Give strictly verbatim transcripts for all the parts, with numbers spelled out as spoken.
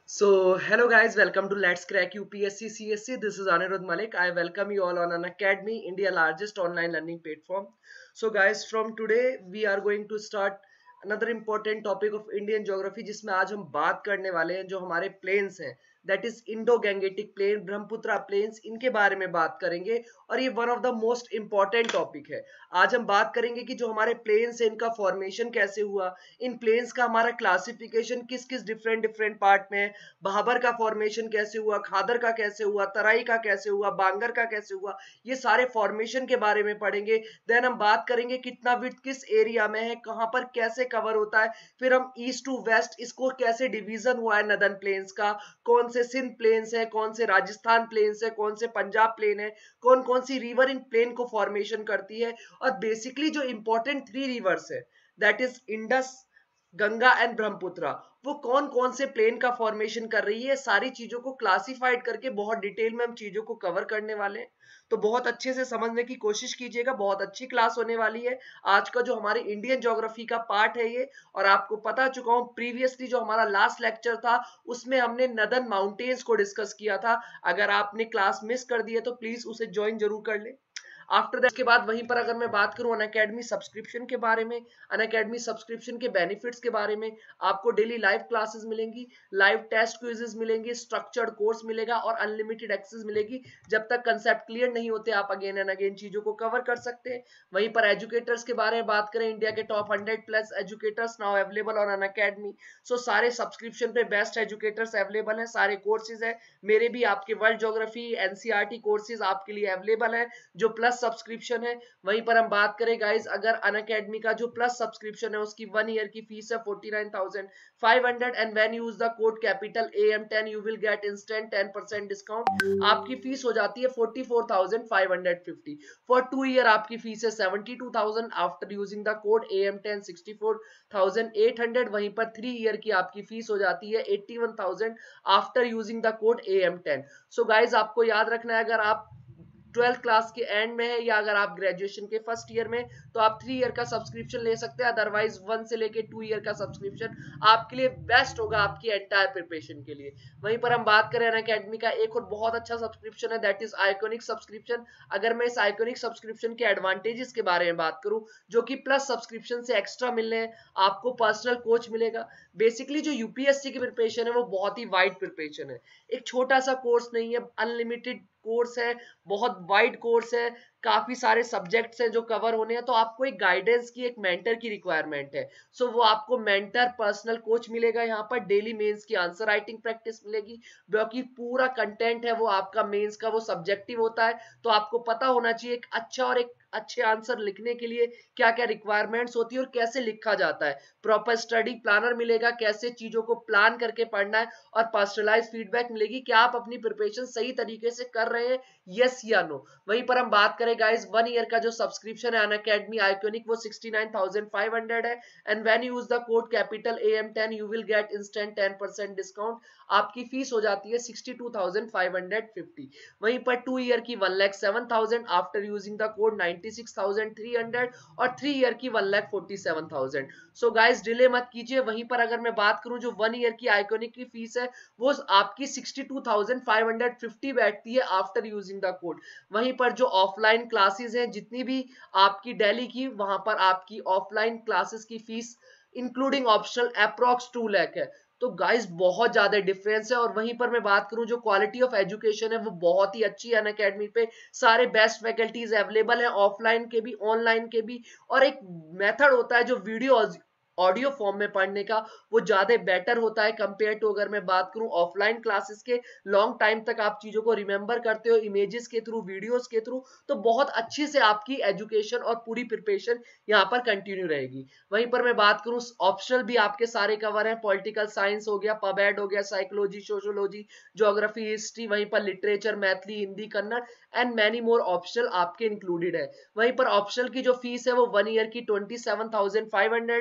So, hello guys, welcome to Let's Crack U P S C C S E. This is Anirudh Malik. I welcome you all on Unacademy, India largest online learning platform. So, guys, from today we are going to start another important topic of Indian geography, जिसमें आज हम बात करने वाले हैं जो हमारे plains हैं, that is Indo Gangetic plain, Brahmaputra plains, इनके बारे में बात करेंगे और ये one of the most important topic है। आज हम बात करेंगे कि जो हमारे प्लेन्स हैं इनका फॉर्मेशन कैसे हुआ, इन प्लेन्स का हमारा क्लासिफिकेशन किस किस डिफरेंट डिफरेंट पार्ट में है, भाबर का फॉर्मेशन कैसे हुआ, खादर का कैसे हुआ, तराई का कैसे हुआ, बांगर का कैसे हुआ, ये सारे फॉर्मेशन के बारे में पढ़ेंगे। देन हम बात करेंगे कितना विड्थ किस एरिया में है, कहां पर कैसे कवर होता है, फिर हम ईस्ट टू वेस्ट इसको कैसे डिवीजन हुआ है नदन प्लेन्स का, कौन से सिंध प्लेन्स है, कौन से राजस्थान प्लेन्स है, कौन से पंजाब प्लेन है, कौन कौन सी रिवर इन प्लेन को फॉर्मेशन करती है, और बेसिकली जो इंपॉर्टेंट थ्री रिवर्स है that is Indus, Ganga and Brahmaputra, वो कौन कौन से प्लेन का फॉर्मेशन कर रही है, सारी चीजों को क्लासिफाइड करके बहुत डिटेल में हम चीजों को कवर करने वाले हैं। तो बहुत अच्छे से समझने की कोशिश कीजिएगा, बहुत अच्छी क्लास होने वाली है आज का जो हमारे इंडियन ज्योग्राफी का पार्ट है ये। और आपको पता चुका हूं प्रीवियसली जो हमारा लास्ट लेक्चर था उसमें हमने नदन माउंटेन्स को डिस्कस किया था। अगर आपने क्लास मिस कर दी है तो प्लीज उसे ज्वाइन जरूर कर ले। आफ्टर दैट के बाद वहीं पर अगर मैं बात करूं अनअकैडमी सब्सक्रिप्शन के बारे में, अनअकैडमी सब्सक्रिप्शन के बेनिफिट्स के बारे में, आपको डेली लाइव क्लासेस मिलेंगी, लाइव टेस्ट क्विजेस मिलेंगे, स्ट्रक्चर्ड कोर्स मिलेगा और अनलिमिटेड एक्सेस मिलेगी। जब तक कंसेप्ट क्लियर नहीं होते आप अगेन एंड अगेन चीजों को कवर कर सकते हैं। वहीं पर एजुकेटर्स के बारे में बात करें, इंडिया के top hundred plus educators now available on Unacademy. So सारे सब्सक्रिप्शन पे बेस्ट एजुकेटर्स अवेलेबल है, सारे कोर्सेज है मेरे भी, आपके वर्ल्ड ज्योग्राफी एनसीईआरटी कोर्सेज आपके लिए अवेलेबल है जो प्लस सब्सक्रिप्शन है। वहीं पर हम बात करें गाइस, अगर अनअकैडमी का जो प्लस सब्सक्रिप्शन है उसकी वन ईयर की फीस है forty nine thousand five hundred and when use the code capital A M ten you will get instant ten percent discount. आपकी फीस हो जाती है forty four thousand five hundred fifty. For two year आपकी fees है seventy two thousand after using the code A M ten sixty four thousand eight hundred. वहीं पर three year की आपकी फीस हो जाती है eighty one thousand after using the code A M ten. So guys आपको याद रखना है, अगर आप ट्वेल्थ क्लास के एंड में है या अगर आप ग्रेजुएशन के फर्स्ट ईयर में तो आप थ्री ईयर का सब्सक्रिप्शन ले सकते हैं, अदरवाइज वन से लेके टू ईयर का सब्सक्रिप्शन आपके लिए बेस्ट होगा आपकी एंटायर प्रिपरेशन के लिए। वहीं पर हम बात करें अनअकैडमी का एक और बहुत अच्छा सब्सक्रिप्शन है दैट इज आइकॉनिक सब्सक्रिप्शन। अगर मैं इस आइकॉनिक सब्सक्रिप्शन के एडवांटेजेस के बारे में बात करूं जो कि प्लस सब्सक्रिप्शन से एक्स्ट्रा मिलने हैं, आपको पर्सनल कोच मिलेगा। बेसिकली जो यूपीएससी की प्रिपरेशन है वो बहुत ही वाइड प्रिपरेशन है, एक छोटा सा कोर्स नहीं है, अनलिमिटेड कोर्स है, बहुत वाइड कोर्स है, काफी सारे सब्जेक्ट्स हैं जो कवर होने हैं। तो आपको एक गाइडेंस की, एक मेंटर की रिक्वायरमेंट है। सो so, वो आपको मेंटर पर्सनल कोच मिलेगा, यहाँ पर डेली मेंस की आंसर राइटिंग प्रैक्टिस मिलेगी, क्योंकि पूरा कंटेंट है वो आपका मेंस का वो सब्जेक्टिव होता है। तो आपको पता होना चाहिए एक अच्छा और एक अच्छे आंसर लिखने के लिए क्या क्या रिक्वायरमेंट्स होती है और कैसे लिखा जाता है। प्रॉपर स्टडी प्लानर मिलेगा, कैसे चीजों को प्लान करके पढ़ना है, और पर्सनलाइज फीडबैक मिलेगी कि आप अपनी प्रिपरेशन सही तरीके से कर रहे हैं, यस या नो। वहीं पर हम बात करें गाइस, वन ईयर का जो सब्सक्रिप्शन है अनअकैडमी आइकॉनिक वो sixty nine thousand five hundred है and when you use the code capital A M ten you will get instant ten percent discount. आपकी फीस हो जाती है sixty two thousand five hundred fifty. वहीं पर two year की one lakh seven thousand after using the code ninety six thousand three hundred और three year की one lakh forty seven thousand. So guys delay मत कीजिए। वहीं पर अगर मैं बात करूं जो वन ईयर की आइकॉनिक की फीस है वो आपकी sixty two thousand five hundred fifty बैठती है आफ्टर यूजिंग द कोड। वहीं पर जो ऑफलाइन क्लासेस हैं जितनी भी आपकी दिल्ली की, वहां पर आपकी ऑफलाइन क्लासेस की fees including optional approx two lakh है। तो गाइस बहुत ज्यादा डिफरेंस है। और वहीं पर मैं बात करूं जो क्वालिटी ऑफ एजुकेशन है वो बहुत ही अच्छी है अनअकैडमी पे, सारे बेस्ट फैकल्टीज अवेलेबल हैं, ऑफलाइन के भी ऑनलाइन के भी। और एक मेथड होता है जो वीडियो ऑडियो फॉर्म में पढ़ने का, वो ज्यादा बेटर होता है कंपेयर टू अगर मैं बात करूं ऑफलाइन क्लासेस के। लॉन्ग टाइम तक आप चीजों को रिमेंबर करते हो इमेजेस के थ्रू, वीडियोस के थ्रू, तो बहुत अच्छी से आपकी एजुकेशन और पूरी प्रिपरेशन यहाँ पर कंटिन्यू रहेगी। वहीं पर मैं बात करूं ऑप्शनल भी आपके सारे कवर हैं, पॉलिटिकल साइंस हो गया, पबएड हो गया, साइकोलॉजी, सोशियोलॉजी, ज्योग्राफी, हिस्ट्री, वहीं पर literature, Maithili, Hindi, Kannada and many more optional आपके इंक्लूडेड है। वहीं पर ऑप्शनल की जो फीस है वो वन ईयर की twenty seven thousand five hundred है,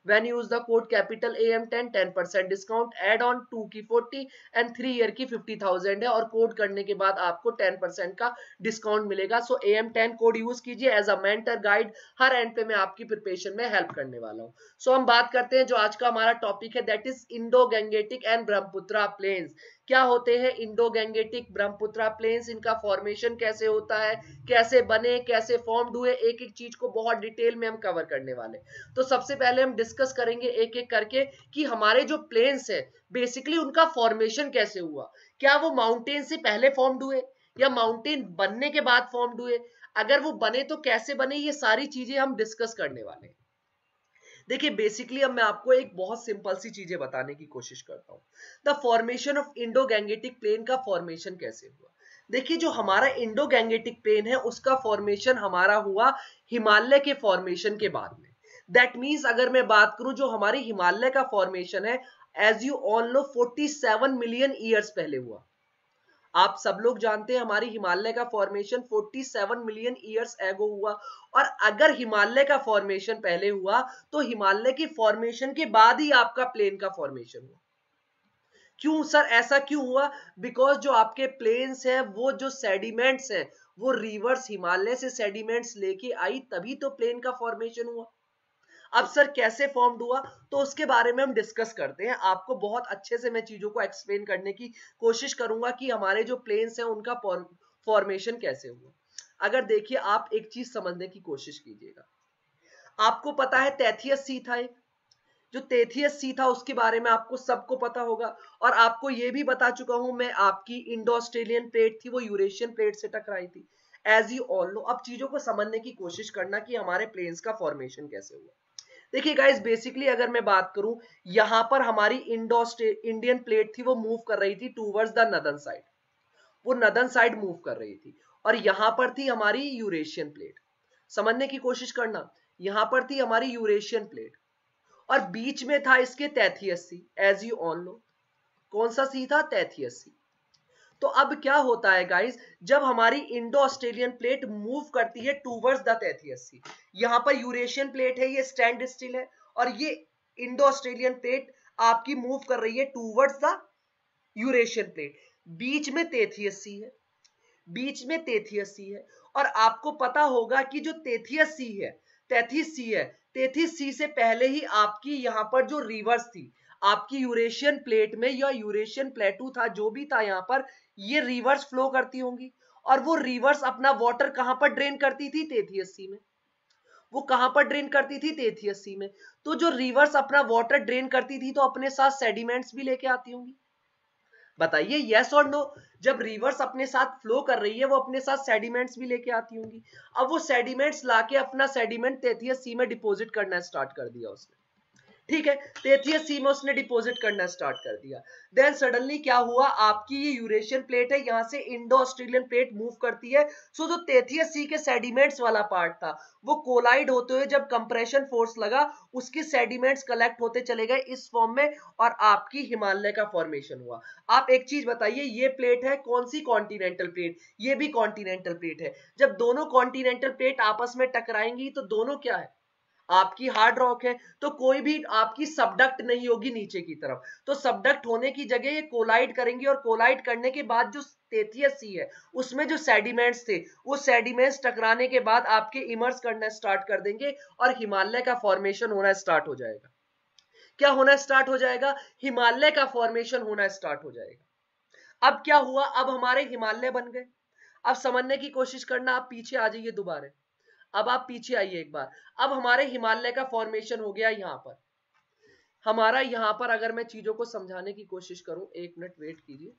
when use the code capital A M ten, ten percent discount, add on two की फोर्टी एंड थ्री ईयर की फिफ्टी थाउजेंड है, और कोड करने के बाद आपको टेन परसेंट का डिस्काउंट मिलेगा। So A M ten code use कीजिए एज अ मेंटर गाइड, हर एंड पे मैं आपकी प्रिपरेशन में हेल्प करने वाला हूँ। सो so, हम बात करते हैं जो आज का हमारा टॉपिक है, that is Indo Gangetic and Brahmaputra plains. क्या होते हैं इंडो गैंगेटिक ब्रह्मपुत्रा प्लेन्स, इनका फॉर्मेशन कैसे होता है, कैसे बने, कैसे फॉर्म्ड हुए, एक एक चीज को बहुत डिटेल में हम कवर करने वाले। तो सबसे पहले हम डिस्कस करेंगे एक एक करके कि हमारे जो प्लेन्स है बेसिकली उनका फॉर्मेशन कैसे हुआ। क्या वो माउंटेन से पहले फॉर्म्ड हुए या माउंटेन बनने के बाद फॉर्म्ड हुए, अगर वो बने तो कैसे बने, ये सारी चीजें हम डिस्कस करने वाले हैं। देखिए बेसिकली अब मैं आपको एक बहुत सिंपल सी चीजें बताने की कोशिश करता हूं। The formation of Indo Gangetic plain का फॉर्मेशन कैसे हुआ। देखिए जो हमारा इंडो गैंगेटिक प्लेन है उसका फॉर्मेशन हमारा हुआ हिमालय के फॉर्मेशन के बाद में। दैट मीन्स अगर मैं बात करूं जो हमारी हिमालय का फॉर्मेशन है, as you all know forty seven million years पहले हुआ। आप सब लोग जानते हैं हमारी हिमालय का formation forty seven million years ago हुआ। और अगर हिमालय का फॉर्मेशन पहले हुआ तो हिमालय की फॉर्मेशन के बाद ही आपका प्लेन का फॉर्मेशन हुआ। क्यों सर ऐसा क्यों हुआ? बिकॉज जो आपके प्लेन्स हैं वो जो सेडिमेंट्स हैं वो रिवर्स हिमालय से सेडिमेंट्स लेके आई, तभी तो प्लेन का फॉर्मेशन हुआ। अब सर कैसे फॉर्म्ड हुआ तो उसके बारे में हम डिस्कस करते हैं। आपको बहुत अच्छे से मैं चीजों को एक्सप्लेन करने की कोशिश करूंगा कि हमारे जो प्लेन्स हैं उनका फॉर्मेशन कैसे हुआ। अगर देखिए आप एक चीज समझने की कोशिश कीजिएगा, आपको पता है तैथियस सी था, एक जो तैथियस सी था उसके बारे में आपको सबको पता होगा। और आपको यह भी बता चुका हूं मैं, आपकी इंडो ऑस्ट्रेलियन प्लेट थी वो यूरेशियन प्लेट से टकराई थी, एज यू ऑल नो। अब चीजों को समझने की कोशिश करना कि हमारे प्लेन्स का फॉर्मेशन कैसे हुआ। देखिए गाइस बेसिकली अगर मैं बात करूं, यहां पर हमारी इंडो इंडियन प्लेट थी वो मूव कर रही थी टूवर्ड्स द नदर्न साइड, वो नदर्न साइड मूव कर रही थी। और यहां पर थी हमारी यूरेशियन प्लेट, समझने की कोशिश करना, यहां पर थी हमारी यूरेशियन प्लेट और बीच में था इसके Tethys sea, as you all know. कौन सा सी था? तैथियस सी। तो अब क्या होता है गाइस, जब हमारी इंडो ऑस्ट्रेलियन प्लेट मूव करती है टूवर्ड्स द तैथियस सी, यहां पर यूरेशियन प्लेट है ये स्टैंड स्टिल है, और ये इंडो ऑस्ट्रेलियन प्लेट आपकी मूव कर रही है टूवर्ड्स द यूरेशियन प्लेट। बीच में तैथियस सी है, बीच में तैथियस सी है। और आपको पता होगा कि जो तैथियस सी है, तैथियस सी है, तैथियस सी से पहले ही आपकी यहां पर जो रिवर्स थी आपकी यूरेशियन प्लेट में, या यूरेशियन प्लेटू था जो भी था यहां पर, ये रिवर्स फ्लो करती होंगी। और वो रिवर्स अपना वाटर कहां पर ड्रेन करती थी? तैथियस सी में। वो कहां पर ड्रेन करती थी? तैथियस सी में। तो जो रिवर्स अपना वाटर ड्रेन करती थी तो अपने साथ सेडिमेंट्स भी लेके आती होंगी। बताइए यस और नो। जब रिवर्स अपने साथ फ्लो कर रही है वो अपने साथ सेडिमेंट्स भी लेके आती होंगी। अब वो सेडिमेंट्स लाके अपना सेडिमेंट तैथियस सी में डिपॉजिट करना स्टार्ट कर दिया उसने, ठीक है। तैथियस सी में उसने डिपॉजिट करना स्टार्ट कर दिया। देन सडनली क्या हुआ, आपकी ये यूरेशियन प्लेट है, यहां से इंडो ऑस्ट्रेलियन प्लेट मूव करती है। सो जो तैथियस सी के सेडिमेंट्स वाला पार्ट था वो कोलाइड होते हुए जब कंप्रेशन फोर्स लगा उसके सेडिमेंट्स कलेक्ट होते चले गए इस फॉर्म में, और आपकी हिमालय का फॉर्मेशन हुआ। आप एक चीज बताइए, ये प्लेट है कौन सी? Continental plate. ये भी कॉन्टिनेंटल प्लेट है। जब दोनों कॉन्टिनेंटल प्लेट आपस में टकराएंगी तो दोनों क्या है? आपकी हार्ड रॉक है, तो कोई भी आपकी सबडक्ट नहीं होगी नीचे की तरफ। तो सबडक्ट होने की जगह ये कोलाइड करेंगी, और कोलाइड करने के बाद जो तैथियस सी है उसमें जो सेडिमेंट्स थे वो सेडिमेंट्स टकराने के बाद आपके इमर्स करना स्टार्ट कर देंगे और हिमालय का फॉर्मेशन होना स्टार्ट हो जाएगा। क्या होना स्टार्ट हो जाएगा? हिमालय का फॉर्मेशन होना स्टार्ट हो जाएगा। अब क्या हुआ, अब हमारे हिमालय बन गए। अब समझने की कोशिश करना, आप पीछे आ जाइए दोबारा, अब आप पीछे आइए एक बार। अब हमारे हिमालय का फॉर्मेशन हो गया यहां पर हमारा, यहां पर अगर मैं चीजों को समझाने की कोशिश करूं, एक मिनट वेट कीजिए।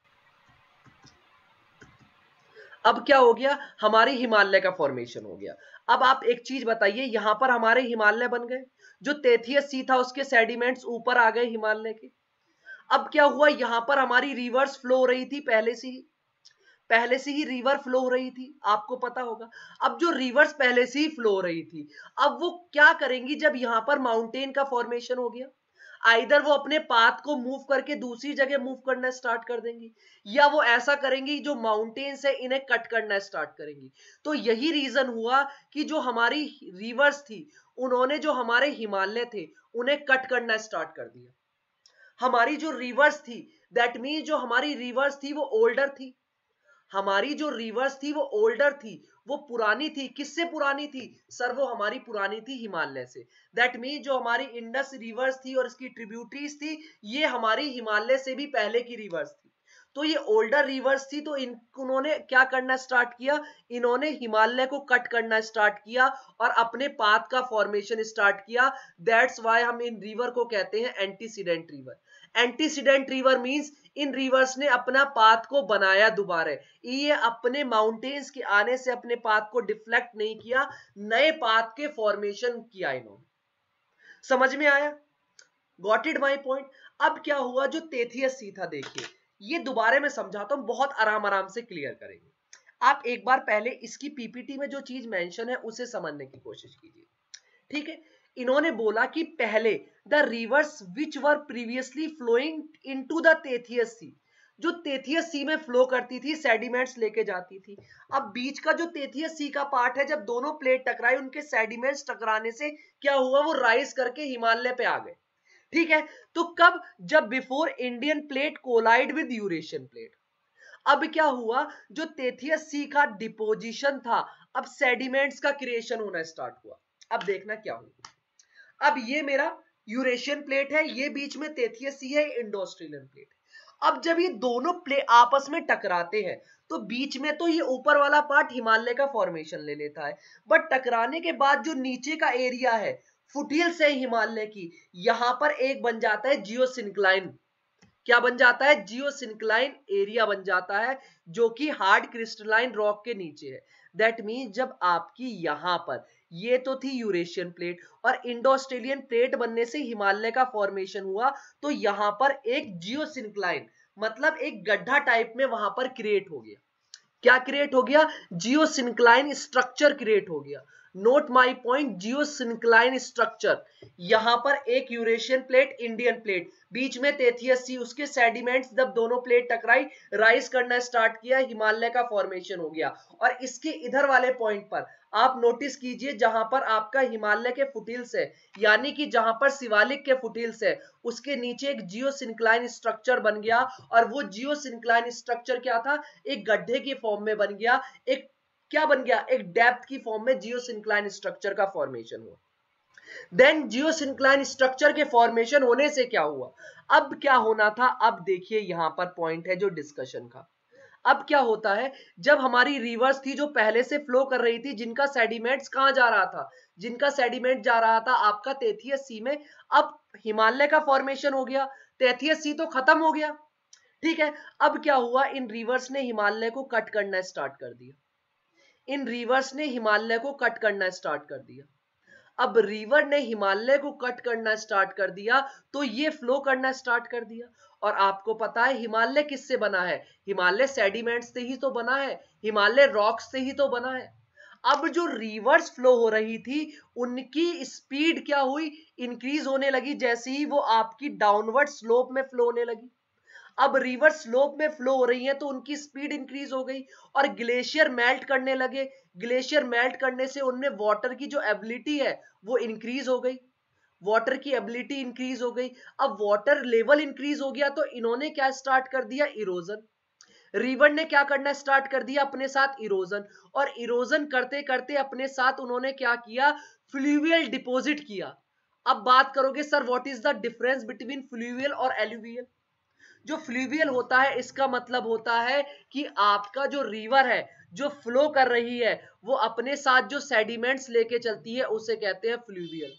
अब क्या हो गया, हमारे हिमालय का फॉर्मेशन हो गया। अब आप एक चीज बताइए, यहां पर हमारे हिमालय बन गए, जो तैथियस सी था उसके सेडिमेंट्स ऊपर आ गए हिमालय के। अब क्या हुआ, यहां पर हमारी रिवर्स फ्लो हो रही थी पहले से ही, पहले से ही रिवर फ्लो हो रही थी, आपको पता होगा। अब जो रिवर्स पहले से ही फ्लो हो रही थी, अब वो क्या करेंगी, जब यहां पर माउंटेन का फॉर्मेशन हो गया, आइदर वो अपने पाथ को मूव करके दूसरी जगह मूव करना स्टार्ट कर देंगी, या वो ऐसा करेंगी जो माउंटेन से इन्हें कट करना स्टार्ट करेंगी। तो यही रीजन हुआ कि जो हमारी रिवर्स थी उन्होंने जो हमारे हिमालय थे उन्हें कट करना स्टार्ट कर दिया। हमारी जो रिवर्स थी, दैट मीन जो हमारी रिवर्स थी वो ओल्डर थी, हमारी जो रिवर्स थी वो ओल्डर थी, वो पुरानी थी। किससे पुरानी थी सर? वो हमारी पुरानी थी हिमालय से। दैट मीन जो हमारी इंडस रिवर्स थी और इसकी ट्रिब्यूटरीज थी, ये हमारी हिमालय से भी पहले की रिवर्स थी। तो ये ओल्डर रिवर्स थी, तो इन उन्होंने क्या करना स्टार्ट किया, इन्होंने हिमालय को कट करना स्टार्ट किया और अपने पाथ का फॉर्मेशन स्टार्ट किया। दैट्स वाई हम इन रिवर को कहते हैं antecedent river. Antecedent river means इन रिवर्स ने अपना पाथ को बनाया दोबारा, ये अपने माउंटेन्स के आने से अपने पाथ को डिफ्लेक्ट नहीं किया, नए पाथ के फॉर्मेशन किया इन्होंने। समझ में आया? Got it my point? अब क्या हुआ, जो तेथियस सी था, देखिए ये दोबारा मैं समझाता हूं, बहुत आराम आराम से क्लियर करेंगे। आप एक बार पहले इसकी पीपीटी में जो चीज मेंशन है उसे समझने की कोशिश कीजिए, ठीक है? इन्होंने बोला कि पहले the rivers which were previously flowing into the Tethys sea, जो तेथियस सी में फ्लो करती थी, सेडिमेंट्स लेके जाती थी। अब बीच का जो तेथियस सी का पार्ट है, जब दोनों प्लेट टकराई, उनके सेडिमेंट्स टकराने से क्या हुआ, वो राइज करके हिमालय पे आ गए, ठीक है? तो कब? जब before Indian plate collide with Eurasian plate. अब क्या हुआ, जो तेथियस सी का डिपोजिशन था, अब सेडिमेंट्स का क्रिएशन होना स्टार्ट हुआ। अब देखना क्या हुआ, अब ये मेरा यूरेशियन प्लेट है, ये बीच में तेथियस सी है, इंडो ऑस्ट्रेलियन प्लेट है। अब जब ये दोनों प्लेट आपस में टकराते हैं, तो बीच में तो ये ऊपर वाला पार्ट हिमालय का फॉर्मेशन ले लेता है, बट टकराने के बाद जो नीचे का एरिया है, फुटहिल्स है हिमालय की, यहां पर एक बन जाता है जियोसिंक्लाइन। क्या बन जाता है? जियोसिंक्लाइन एरिया बन जाता है, जो कि हार्ड क्रिस्टलाइन रॉक के नीचे है। दैट मीन जब आपकी यहां पर, ये तो थी यूरेशियन प्लेट, और इंडो ऑस्ट्रेलियन प्लेट बनने से हिमालय का फॉर्मेशन हुआ, तो यहां पर एक जियोसिंक्लाइन मतलब एक गड्ढा टाइप में वहां पर क्रिएट हो गया। क्या क्रिएट हो गया? जियोसिंक्लाइन स्ट्रक्चर क्रिएट हो गया। Note my point, geosyncline structure. यहां पर एक यूरेशियन प्लेट, इंडियन प्लेट, बीच में तेथियस सी, उसके सेडिमेंट्स जब दोनों प्लेट टकराई, राइज करना स्टार्ट किया, हिमालय का फॉर्मेशन हो गया। और इसके इधर वाले पॉइंट पर आप नोटिस कीजिए, जहां पर आपका हिमालय के फुटहिल्स है, यानी कि जहां पर शिवालिक के फुटहिल्स है, उसके नीचे एक जियोसिंक्लाइन स्ट्रक्चर बन गया। और वो जियोसिंक्लाइन स्ट्रक्चर क्या था? एक गड्ढे की फॉर्म में बन गया। एक क्या बन गया? एक डेप्थ की फॉर्म में जियोसिंक्लाइन स्ट्रक्चर का फॉर्मेशन हुआ। देन जियोसिंक्लाइन स्ट्रक्चर के फॉर्मेशन होने से क्या हुआ? अब क्या होना था? अब देखिए यहां पर पॉइंट है जो डिस्कशन का। अब क्या होता है, जब हमारी रिवर्स थी जो पहले से फ्लो कर रही थी, जिनका सेडिमेंट्स कहां जा रहा था? जिनका सेडिमेंट जा रहा था आपका तेथियस सी में। अब हिमालय का फॉर्मेशन हो गया, तेथियस सी तो खत्म हो गया, ठीक है? अब क्या हुआ, इन रिवर्स ने हिमालय को कट करना स्टार्ट कर दिया। इन रिवर्स ने हिमालय को कट करना स्टार्ट कर दिया। अब रिवर ने हिमालय को कट करना स्टार्ट कर दिया, तो ये फ्लो करना स्टार्ट कर दिया। और आपको पता है हिमालय किससे बना है? हिमालय सेडिमेंट्स से ही तो बना है, हिमालय रॉक्स से ही तो बना है। अब जो रिवर्स फ्लो हो रही थी, उनकी स्पीड क्या हुई? इंक्रीज होने लगी, जैसे ही वो आपकी डाउनवर्ड स्लोप में फ्लो होने लगी। अब रिवर स्लोप में फ्लो हो रही है, तो उनकी स्पीड इंक्रीज हो गई, और ग्लेशियर मेल्ट करने लगे। ग्लेशियर मेल्ट करने से उनमें वाटर की जो एबिलिटी है वो इंक्रीज हो गई, वाटर की एबिलिटी इंक्रीज हो गई। अब वाटर लेवल इंक्रीज हो गया, तो इन्होंने क्या स्टार्ट कर दिया? इरोजन। रिवर ने क्या करना स्टार्ट कर दिया? अपने साथ इरोजन। और इरोजन करते करते अपने साथ उन्होंने क्या किया? फ्लूवियल डिपॉजिट किया। अब बात करोगे sir what is the difference between fluvial और एलुवियल? जो फ्लूवियल होता है, इसका मतलब होता है कि आपका जो रिवर है जो फ्लो कर रही है, वो अपने साथ जो सेडिमेंट्स लेके चलती है, उसे कहते हैं फ्लूवियल,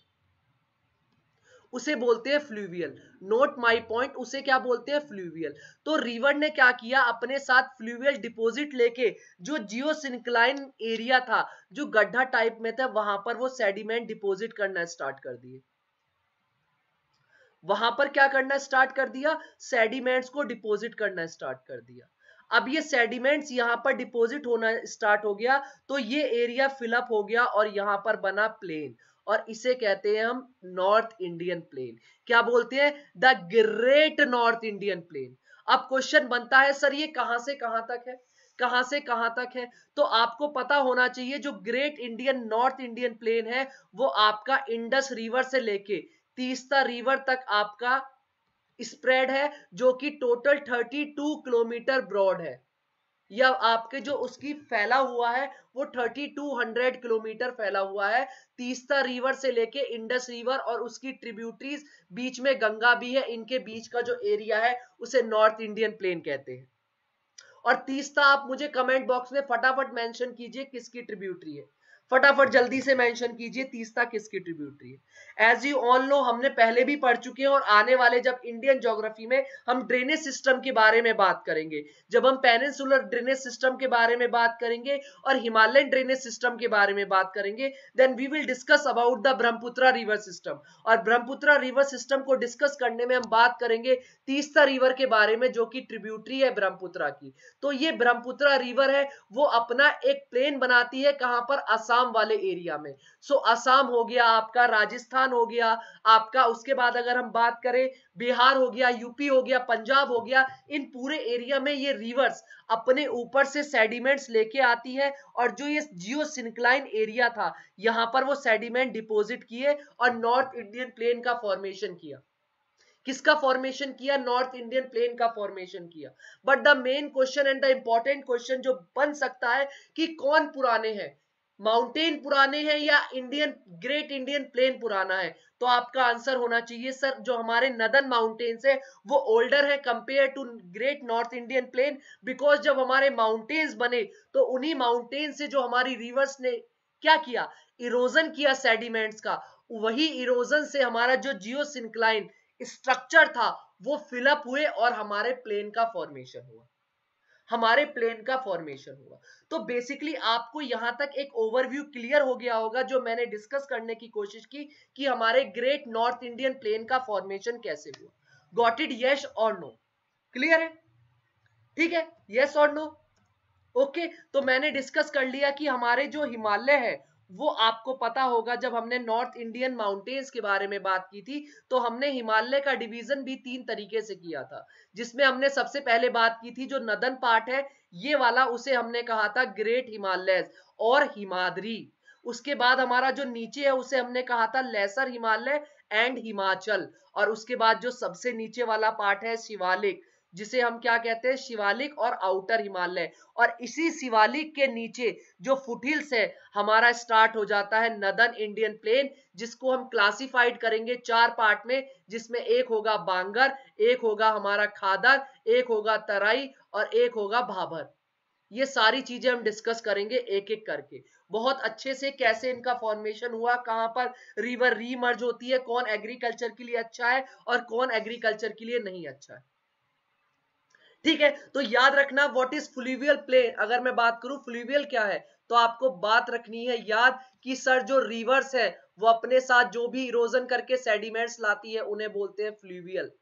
उसे बोलते हैं फ्लूवियल। नोट माय पॉइंट, उसे क्या बोलते हैं? फ्लूवियल। तो रिवर ने क्या किया? अपने साथ फ्लूवियल डिपॉजिट लेके जो जियोसिंक्लाइन एरिया था, जो गड्ढा टाइप में था, वहां पर वो सेडिमेंट डिपॉजिट करना स्टार्ट कर दिए। वहां पर क्या करना स्टार्ट कर दिया? सेडिमेंट्स को डिपॉजिट करना स्टार्ट कर दिया। अब ये सेडिमेंट्स यहां पर डिपॉजिट होना स्टार्ट हो गया, तो ये एरिया फिलअप हो गया और यहां पर बना प्लेन, और इसे कहते हैं हम नॉर्थ इंडियन प्लेन। क्या बोलते हैं? The great north Indian plain. अब क्वेश्चन बनता है सर ये कहां से कहां तक है, कहां से कहां तक है? तो आपको पता होना चाहिए जो great Indian north Indian plain है, वो आपका इंडस रिवर से लेके तीस्ता रिवर तक आपका स्प्रेड है, जो कि total thirty two kilometre broad है, या आपके जो उसकी फैला हुआ है वो थर्टी टू हंड्रेड किलोमीटर फैला हुआ है। तीस्ता रिवर से लेके इंडस रिवर और उसकी ट्रिब्यूटरीज, बीच में गंगा भी है, इनके बीच का जो एरिया है उसे नॉर्थ इंडियन प्लेन कहते हैं। और तीस्ता आप मुझे कमेंट बॉक्स में फटाफट मेंशन कीजिए किसकी ट्रिब्यूटरी है, फटाफट जल्दी से मेंशन कीजिए तीस्ता किसकी ट्रिब्यूटरी है। एज यू ऑल नो, हमने पहले भी पढ़ चुके हैं, और आने वाले जब इंडियन ज्योग्राफी में हम ड्रेनेज सिस्टम के बारे में बात करेंगे, जब हम पेनिनसुलर ड्रेनेज सिस्टम के बारे में बात करेंगे और हिमालयन ड्रेनेज सिस्टम के बारे में बात करेंगे, then we will discuss about the Brahmaputra river system. और ब्रह्मपुत्र रिवर सिस्टम को डिस्कस करने में हम बात करेंगे तीस्ता रिवर के बारे में, जो कि ट्रिब्यूटरी है ब्रह्मपुत्र की। तो ये ब्रह्मपुत्र रिवर है, वो अपना एक प्लेन बनाती है, कहां पर, असम वाले एरिया में। सो so, असम हो गया आपका, राजस्थान हो गया आपका, उसके बाद अगर हम बात करें बिहार हो गया, यूपी हो गया, पंजाब हो गया, इन पूरे एरिया में ये रिवर्स अपने ऊपर से सेडिमेंट्स लेके आती है, और जो ये जियो सिंक्लाइन एरिया था यहां पर वो सेडिमेंट डिपॉजिट किए और नॉर्थ इंडियन प्लेन का फॉर्मेशन किया। किसका फॉर्मेशन किया? नॉर्थ इंडियन प्लेन का फॉर्मेशन किया। But the main question and the important question जो बन सकता है कि कौन पुराने हैं, माउंटेन पुराने हैं या इंडियन ग्रेट इंडियन प्लेन पुराना है? तो आपका आंसर होना चाहिए सर, जो हमारे नदन माउंटेन्स है वो ओल्डर है compare to great north Indian plain, because जब हमारे माउंटेन्स बने तो उन्हीं माउंटेन से जो हमारी रिवर्स ने क्या किया, इरोजन किया सेडिमेंट्स का, वही इरोजन से हमारा जो जियो सिंक्लाइन स्ट्रक्चर था वो फिलअप हुए और हमारे प्लेन का फॉर्मेशन हुआ, हमारे प्लेन का फॉर्मेशन हुआ। तो बेसिकली आपको यहां तक एक ओवरव्यू क्लियर हो गया होगा जो मैंने डिस्कस करने की कोशिश की कि हमारे ग्रेट नॉर्थ इंडियन प्लेन का फॉर्मेशन कैसे हुआ। Got it? यस और नो? क्लियर है? ठीक है, यस और नो? ओके, तो मैंने डिस्कस कर लिया कि हमारे जो हिमालय है वो आपको पता होगा, जब हमने नॉर्थ इंडियन माउंटेन्स के बारे में बात की थी तो हमने हिमालय का डिवीजन भी तीन तरीके से किया था, जिसमें हमने सबसे पहले बात की थी जो नदन पार्ट है ये वाला, उसे हमने कहा था ग्रेट हिमालय और हिमाद्री। उसके बाद हमारा जो नीचे है उसे हमने कहा था लेसर हिमालय एंड हिमाचल, और उसके बाद जो सबसे नीचे वाला पार्ट है शिवालिक, जिसे हम क्या कहते हैं, शिवालिक और आउटर हिमालय। और इसी शिवालिक के नीचे जो फुटहिल्स है हमारा स्टार्ट हो जाता है नदन इंडियन प्लेन, जिसको हम क्लासिफाइड करेंगे चार पार्ट में, जिसमें एक होगा बांगर, एक होगा हमारा खादर, एक होगा तराई और एक होगा भाबर। ये सारी चीजें हम डिस्कस करेंगे एक एक करके बहुत अच्छे से, कैसे इनका फॉर्मेशन हुआ, कहां पर रिवर रीमर्ज होती है, कौन एग्रीकल्चर के लिए अच्छा है और कौन एग्रीकल्चर के लिए नहीं अच्छा है। ठीक है, तो याद रखना व्हाट इज फ्लूवियल प्लेन। अगर मैं बात करूं फ्लूवियल क्या है, तो आपको बात रखनी है याद कि सर जो रिवर्स है वो अपने साथ जो भी इरोजन करके सेडिमेंट्स लाती है उन्हें बोलते हैं फ्लूवियल।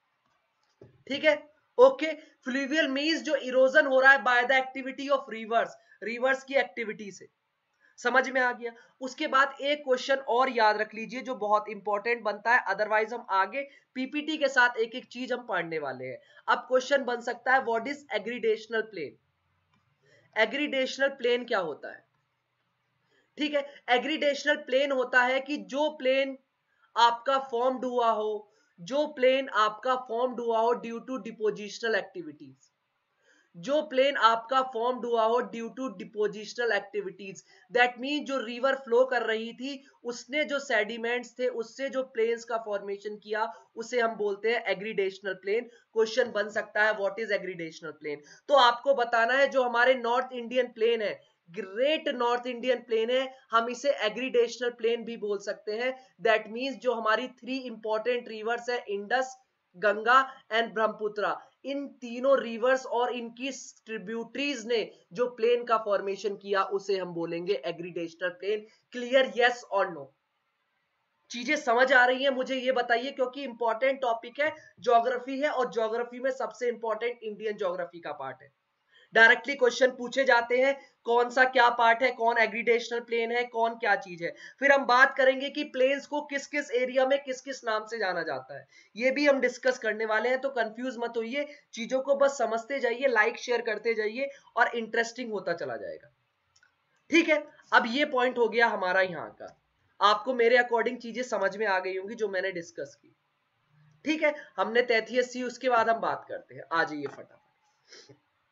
ठीक है, ओके। फ्लूवियल मींस जो इरोजन हो रहा है by the activity of rivers, rivers की एक्टिविटी से। समझ में आ गया? उसके बाद एक क्वेश्चन और याद रख लीजिए जो बहुत इंपॉर्टेंट बनता है, अदरवाइज हम आगे पीपीटी के साथ एक एक चीज हम पढ़ने वाले हैं। अब क्वेश्चन बन सकता है what is aggradational plain. Aggradational plain क्या होता है? ठीक है, एग्रीडेशनल प्लेन होता है कि जो प्लेन आपका फॉर्म्ड हुआ हो, जो प्लेन आपका फॉर्म्ड हुआ हो ड्यू टू डिपोजिशनल एक्टिविटीज, जो प्लेन आपका फॉर्म्ड हुआ हो due to depositional activities. That mean जो रिवर फ्लो कर रही थी उसने जो सेडिमेंट्स थे उससे जो प्लेन्स का फॉर्मेशन किया उसे हम बोलते हैं एग्रीडेशनल प्लेन। क्वेश्चन बन सकता है व्हाट इज एग्रीडेशनल प्लेन। तो आपको बताना है जो हमारे नॉर्थ इंडियन प्लेन है, ग्रेट नॉर्थ इंडियन प्लेन है, हम इसे एग्रीडेशनल प्लेन भी बोल सकते हैं। दैट मीन्स जो हमारी थ्री इंपॉर्टेंट रिवर्स है, इंडस, गंगा एंड ब्रह्मपुत्र, इन तीनों रिवर्स और इनकी ट्रिब्यूटरीज ने जो प्लेन का फॉर्मेशन किया उसे हम बोलेंगे एग्रीडेशनल प्लेन। क्लियर? यस और नो? चीजें समझ आ रही हैं? मुझे ये बताइए, क्योंकि इंपॉर्टेंट टॉपिक है, ज्योग्राफी है और ज्योग्राफी में सबसे इंपॉर्टेंट इंडियन ज्योग्राफी का पार्ट है। डायरेक्टली क्वेश्चन पूछे जाते हैं कौन सा क्या पार्ट है, कौन एग्रीडेशनल प्लेन है, कौन क्या चीज है। फिर हम बात करेंगे कि प्लेन्स को किस किस एरिया में किस किस नाम से जाना जाता है, ये भी हम डिस्कस करने वाले हैं। तो कंफ्यूज मत होइए, चीजों को बस समझते जाइए, लाइक शेयर करते जाइए और इंटरेस्टिंग होता चला जाएगा। ठीक है, अब ये पॉइंट हो गया हमारा यहाँ का। आपको मेरे अकॉर्डिंग चीजें समझ में आ गई होंगी जो मैंने डिस्कस की। ठीक है, हमने तैंतीस सी, उसके बाद हम बात करते हैं, आ जाइए फटाफट।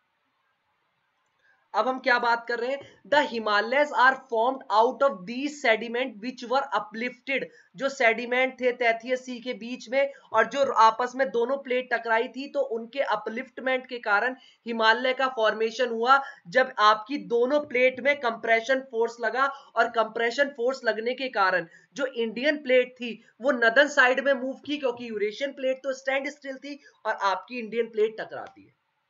अब हम क्या बात कर रहे हैं, the Himalayas are formed out of these sediment which were uplifted. जो सेडिमेंट थे तैंतीस सी के बीच में और जो आपस में दोनों प्लेट टकराई थी, तो उनके अपलिफ्टमेंट के कारण हिमालय का फॉर्मेशन हुआ। जब आपकी दोनों प्लेट में कंप्रेशन फोर्स लगा और कंप्रेशन फोर्स लगने के कारण जो इंडियन प्लेट थी वो नदन साइड में मूव की, क्योंकि यूरेशियन प्लेट तो स्टैंड स्टिल थी और आपकी इंडियन प्लेट टकराती है।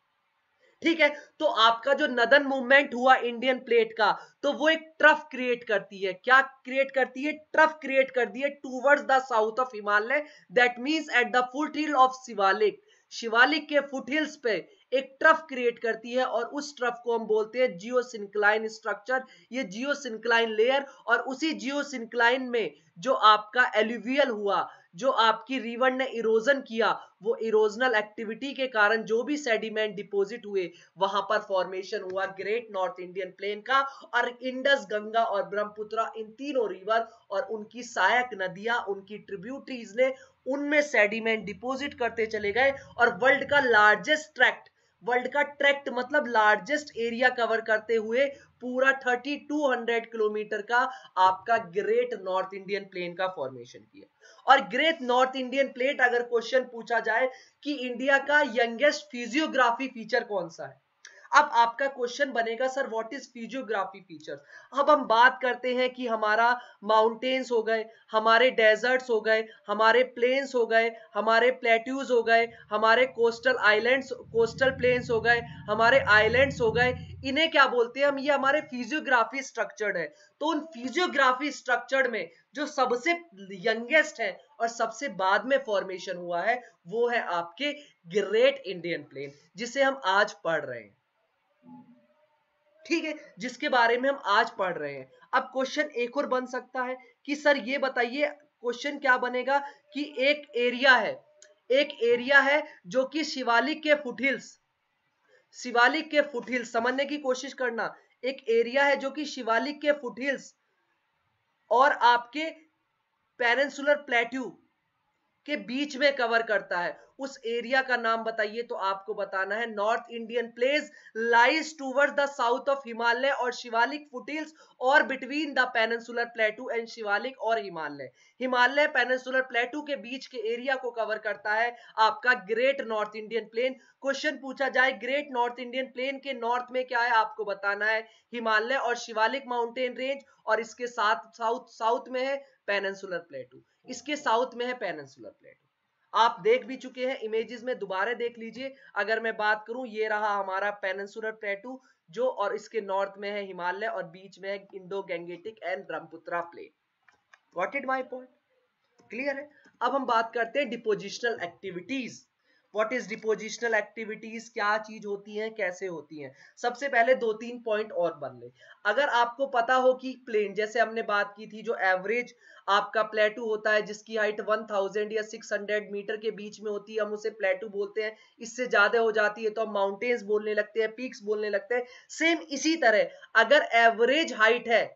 ठीक है, तो आपका जो नदन मूवमेंट हुआ इंडियन प्लेट का, तो वो एक ट्रफ क्रिएट करती है। क्या क्रिएट करती है? ट्रफ क्रिएट करती है towards the south of Himalaya. That means at the foot hill of Shivalik, Shivalik के फुट हिल्स पे एक ट्रफ क्रिएट करती है और उस ट्रफ को हम बोलते हैं जियोसिंक्लाइन स्ट्रक्चर, ये जियोसिंक्लाइन लेयर। और उसी जियोसिंक्लाइन में जो आपका एलुवियल हुआ, जो आपकी रिवर ने इरोजन किया, वो इरोजनल एक्टिविटी के कारण जो भी सेडिमेंट डिपॉजिट हुए वहां पर फॉर्मेशन हुआ ग्रेट नॉर्थ इंडियन प्लेन का। और इंडस, गंगा और ब्रह्मपुत्र, इन तीनों रिवर और उनकी सहायक नदियां, उनकी ट्रिब्यूटरीज ने उनमें सेडिमेंट डिपॉजिट करते चले गए और वर्ल्ड का लार्जेस्ट ट्रैक्ट, वर्ल्ड का ट्रैक्ट मतलब लार्जेस्ट एरिया कवर करते हुए पूरा थर्टी टू हंड्रेड किलोमीटर का आपका ग्रेट नॉर्थ इंडियन प्लेन का फॉर्मेशन किया। और ग्रेट नॉर्थ इंडियन प्लेट, अगर क्वेश्चन पूछा जाए कि इंडिया का यंगेस्ट फिजियोग्राफी फीचर कौन सा है, अब आपका क्वेश्चन बनेगा sir what is physiography features. अब हम बात करते हैं कि हमारा माउंटेन्स हो गए, हमारे डेजर्ट्स हो गए, हमारे प्लेन्स हो गए, हमारे प्लेट्यूज हो गए, हमारे कोस्टल आइलैंड्स, कोस्टल प्लेन्स हो गए, हमारे आइलैंड्स हो गए, इन्हें क्या बोलते हैं हम, ये हमारे फिजियोग्राफी स्ट्रक्चर्ड है। तो उन फिजियोग्राफी स्ट्रक्चर्ड में जो सबसे यंगेस्ट है और सबसे बाद में फॉर्मेशन हुआ है, वो है आपके ग्रेट इंडियन प्लेन, जिसे हम आज पढ़ रहे हैं। ठीक है, जिसके बारे में हम आज पढ़ रहे हैं। अब क्वेश्चन एक और बन सकता है कि सर ये बताइए, क्वेश्चन क्या बनेगा कि एक एरिया है, एक एरिया है जो कि शिवालिक के फुटहिल्स, शिवालिक के फुटहिल्स समझने की कोशिश करना, एक एरिया है जो कि शिवालिक के फुटहिल्स और आपके पेनिनसुलर प्लेट्यू के बीच में कवर करता है। उस एरिया का नाम बताइए, तो आपको बताना है north Indian plains lies towards the south of Himalaya और शिवालिक फुटहिल्स और between the peninsular plateau and Shivalik और हिमालय। हिमालय पेनिनसुलर प्लेटू के बीच के एरिया को कवर करता है आपका great north Indian plain. Question पूछा जाए ग्रेट नॉर्थ इंडियन प्लेन के नॉर्थ में क्या है, आपको बताना है हिमालय और शिवालिक माउंटेन रेंज, और इसके साथ साउथ साउथ में है पेनिनसुलर प्लेटू, इसके साउथ में है पेनिनसुलर प्लेटू। आप देख भी चुके हैं इमेजेस में, दोबारा देख लीजिए। अगर मैं बात करूं, ये रहा हमारा पेनिनसुलर प्लेटू जो, और इसके नॉर्थ में है हिमालय और बीच में है Indo Gangetic and Brahmaputra plain. Got it my point? Clear है? अब हम बात करते हैं depositional activities. What is depositional activities, क्या चीज होती हैं, कैसे होती हैं। सबसे पहले दो तीन पॉइंट और बन ले। अगर आपको पता हो कि प्लेन, जैसे हमने बात की थी, जो एवरेज आपका प्लेटू होता है जिसकी हाइट वन थाउजेंड या सिक्स हंड्रेड मीटर के बीच में होती है, हम उसे प्लेटू बोलते हैं। इससे ज्यादा हो जाती है तो हम माउंटेन्स बोलने लगते हैं, पीक्स बोलने लगते हैं। सेम इसी तरह अगर एवरेज हाइट है,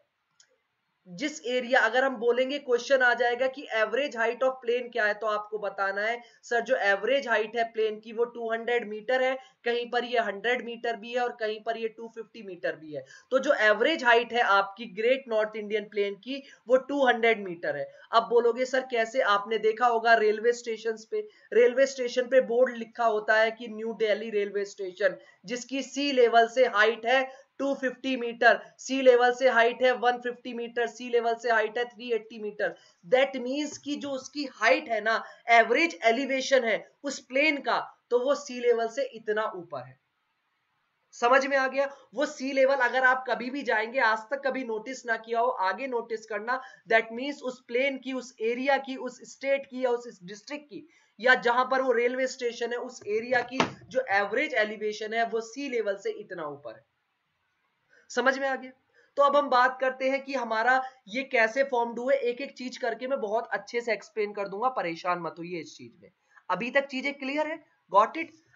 जिस एरिया, अगर हम बोलेंगे क्वेश्चन आ जाएगा कि एवरेज हाइट ऑफ प्लेन क्या है, तो आपको बताना है सर जो एवरेज हाइट है प्लेन की वो टू हंड्रेड मीटर है, कहीं पर ये हंड्रेड मीटर भी है और कहीं पर ये टू फिफ्टी मीटर भी है। तो जो एवरेज हाइट है आपकी ग्रेट नॉर्थ इंडियन प्लेन की वो टू हंड्रेड मीटर है। अब बोलोगे सर कैसे, आपने देखा होगा रेलवे स्टेशन पे, रेलवे स्टेशन पे बोर्ड लिखा होता है कि न्यू दिल्ली रेलवे स्टेशन, जिसकी सी लेवल से हाइट है two fifty metre, sea level से हाइट है one fifty metre, sea level से हाइट है three eighty metre. That means कि जो उसकी हाइट है ना, एवरेज एलिवेशन है उस प्लेन का, तो वो सी लेवल से इतना ऊपर है। समझ में आ गया? वो सी लेवल अगर आप कभी भी जाएंगे, आज तक कभी नोटिस ना किया हो, आगे नोटिस करना। दैट मींस उस प्लेन की, उस एरिया की, उस स्टेट की या उस डिस्ट्रिक्ट की, या जहां पर वो रेलवे स्टेशन है उस एरिया की जो एवरेज एलिवेशन है वो सी लेवल से इतना ऊपर है। समझ में आ गया? तो अब हम बात करते हैं कि हमारा ये कैसे फॉर्म्ड हुए। एक एक चीज करके मैं बहुत अच्छे से एक्सप्लेन कर दूंगा, परेशान मत होइए इस चीज में। अभी तक चीजें क्लियर है? Got it?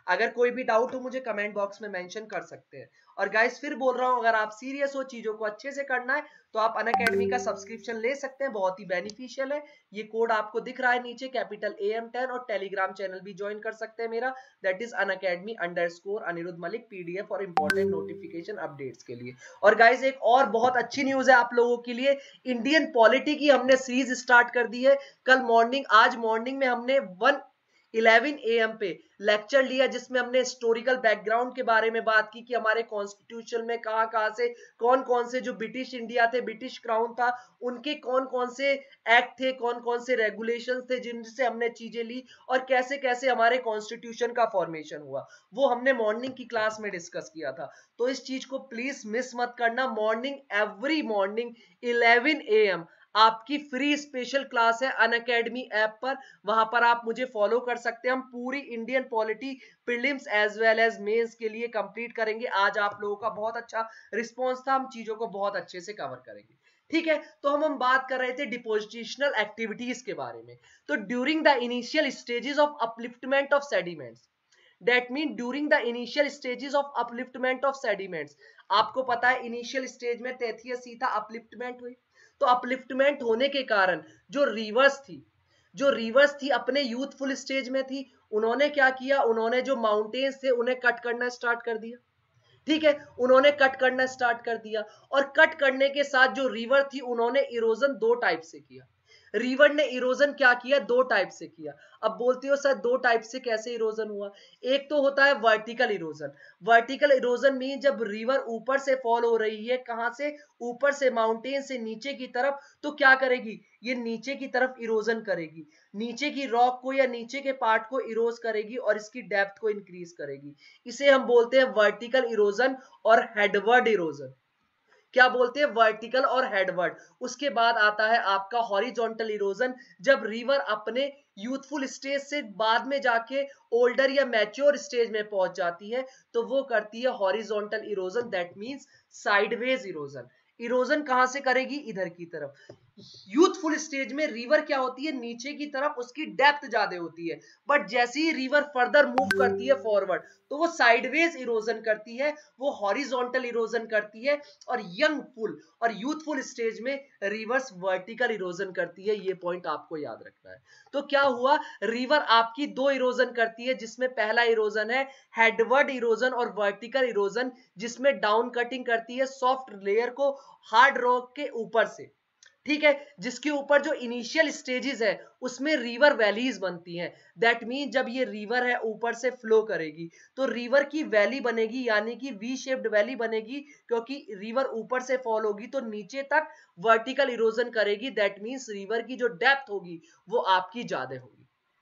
अगर कोई भी डाउट हो मुझे कमेंट बॉक्स में मेंशन कर सकते हैं। और गाइस फिर बोल रहा हूं, अगर आप सीरियस हो चीजों को अच्छे से करना है तो आप अनअकैडमी का सब्सक्रिप्शन ले सकते हैं, बहुत ही बेनिफिशियल है। ये कोड आपको दिख रहा है नीचे, कैपिटल ए एम टेन, और टेलीग्राम चैनल भी ज्वाइन कर सकते हैं मेरा, that is Unacademy underscore Anirudh Malik PDF और इंपॉर्टेंट नोटिफिकेशन अपडेट्स के लिए। और गाइस एक और बहुत अच्छी न्यूज है आप लोगों के लिए, इंडियन पॉलिटी की हमने सीरीज स्टार्ट कर दी है। कल मॉर्निंग आज मॉर्निंग में हमने वन इलेवन ए एम पे लेक्चर लिया, जिसमें हमने हिस्टोरिकल बैकग्राउंड के बारे में बात की कि हमारे कॉन्स्टिट्यूशन में कहां कहां से कौन कौन से जो ब्रिटिश इंडिया थे, ब्रिटिश क्राउन था, उनके कौन कौन से एक्ट थे, कौन कौन से रेगुलेशंस थे जिनसे हमने चीजें ली, और कैसे कैसे हमारे कॉन्स्टिट्यूशन का फॉर्मेशन हुआ, वो हमने मॉर्निंग की क्लास में डिस्कस किया था। तो इस चीज को प्लीज मिस मत करना। Morning every morning eleven A M आपकी फ्री स्पेशल क्लास है अनअकैडमी ऐप पर, वहां पर आप मुझे फॉलो कर सकते हैं। हम पूरी Indian polity prelims as well as mains के लिए कंप्लीट करेंगे। आज आप लोगों का बहुत अच्छा रिस्पांस था, हम चीजों को बहुत अच्छे से कवर करेंगे। ठीक है, तो हम हम बात कर रहे थे डिपोजिशनल एक्टिविटीज के बारे में। तो during the initial stages of upliftment of sediments, that mean during the initial stages of upliftment of sediments, आपको पता है इनिशियल स्टेज में तैतीस सीधा अपलिफ्टमेंट हुई। तो अपलिफ्टमेंट होने के कारण जो रिवर्स थी जो रिवर्स थी अपने यूथफुल स्टेज में थी, उन्होंने क्या किया, उन्होंने जो माउंटेन्स थे उन्हें कट करना स्टार्ट कर दिया। ठीक है, उन्होंने कट करना स्टार्ट कर दिया, और कट करने के साथ जो रिवर थी उन्होंने इरोजन दो टाइप से किया। रिवर ने इरोजन क्या किया, दो टाइप से किया। अब बोलते हो सर दो टाइप से कैसे इरोजन हुआ? एक तो होता है vertical erosion. Vertical erosion mean जब रिवर ऊपर से फॉल हो रही है, कहां से, ऊपर से, माउंटेन से नीचे की तरफ, तो क्या करेगी, ये नीचे की तरफ इरोजन करेगी, नीचे की रॉक को या नीचे के पार्ट को इरोज करेगी और इसकी डेप्थ को इंक्रीज करेगी। इसे हम बोलते हैं वर्टिकल इरोजन और हेडवर्ड इरोजन। क्या बोलते हैं, वर्टिकल और हेडवर्ड। उसके बाद आता है आपका हॉरिजॉन्टल इरोजन, जब रिवर अपने यूथफुल स्टेज से बाद में जाके ओल्डर या मैच्योर स्टेज में पहुंच जाती है, तो वो करती है horizontal erosion, that means sideways erosion. Erosion कहां से करेगी, इधर की तरफ। यूथफुल स्टेज में रिवर क्या होती है, नीचे की तरफ, उसकी डेप्थ ज्यादा होती है, बट जैसे ही रिवर फर्दर मूव करती है फॉरवर्ड, तो वो साइडवेज इरोजन करती है, वो हॉरिजॉन्टल इरोजन करती है, और यंग फुल और यूथफुल स्टेज में रिवर्स वर्टिकल इरोजन करती है। ये पॉइंट आपको याद रखना है। तो क्या हुआ, रिवर आपकी दो इरोजन करती है, जिसमें पहला इरोजन है हेडवर्ड इरोजन और वर्टिकल इरोजन, जिसमें डाउन कटिंग करती है सॉफ्ट लेयर को हार्ड रॉक के ऊपर से। ठीक है, जिसके ऊपर जो इनिशियल स्टेजेस है उसमें रिवर वैलीज बनती हैं। दैट मीन जब ये रिवर है ऊपर से फ्लो करेगी तो रिवर की वैली बनेगी, यानी कि वी शेप्ड वैली बनेगी, क्योंकि रिवर ऊपर से फॉल होगी तो नीचे तक वर्टिकल इरोजन करेगी। दैट मीन्स रिवर की जो डेप्थ होगी वो आपकी ज्यादा होगी,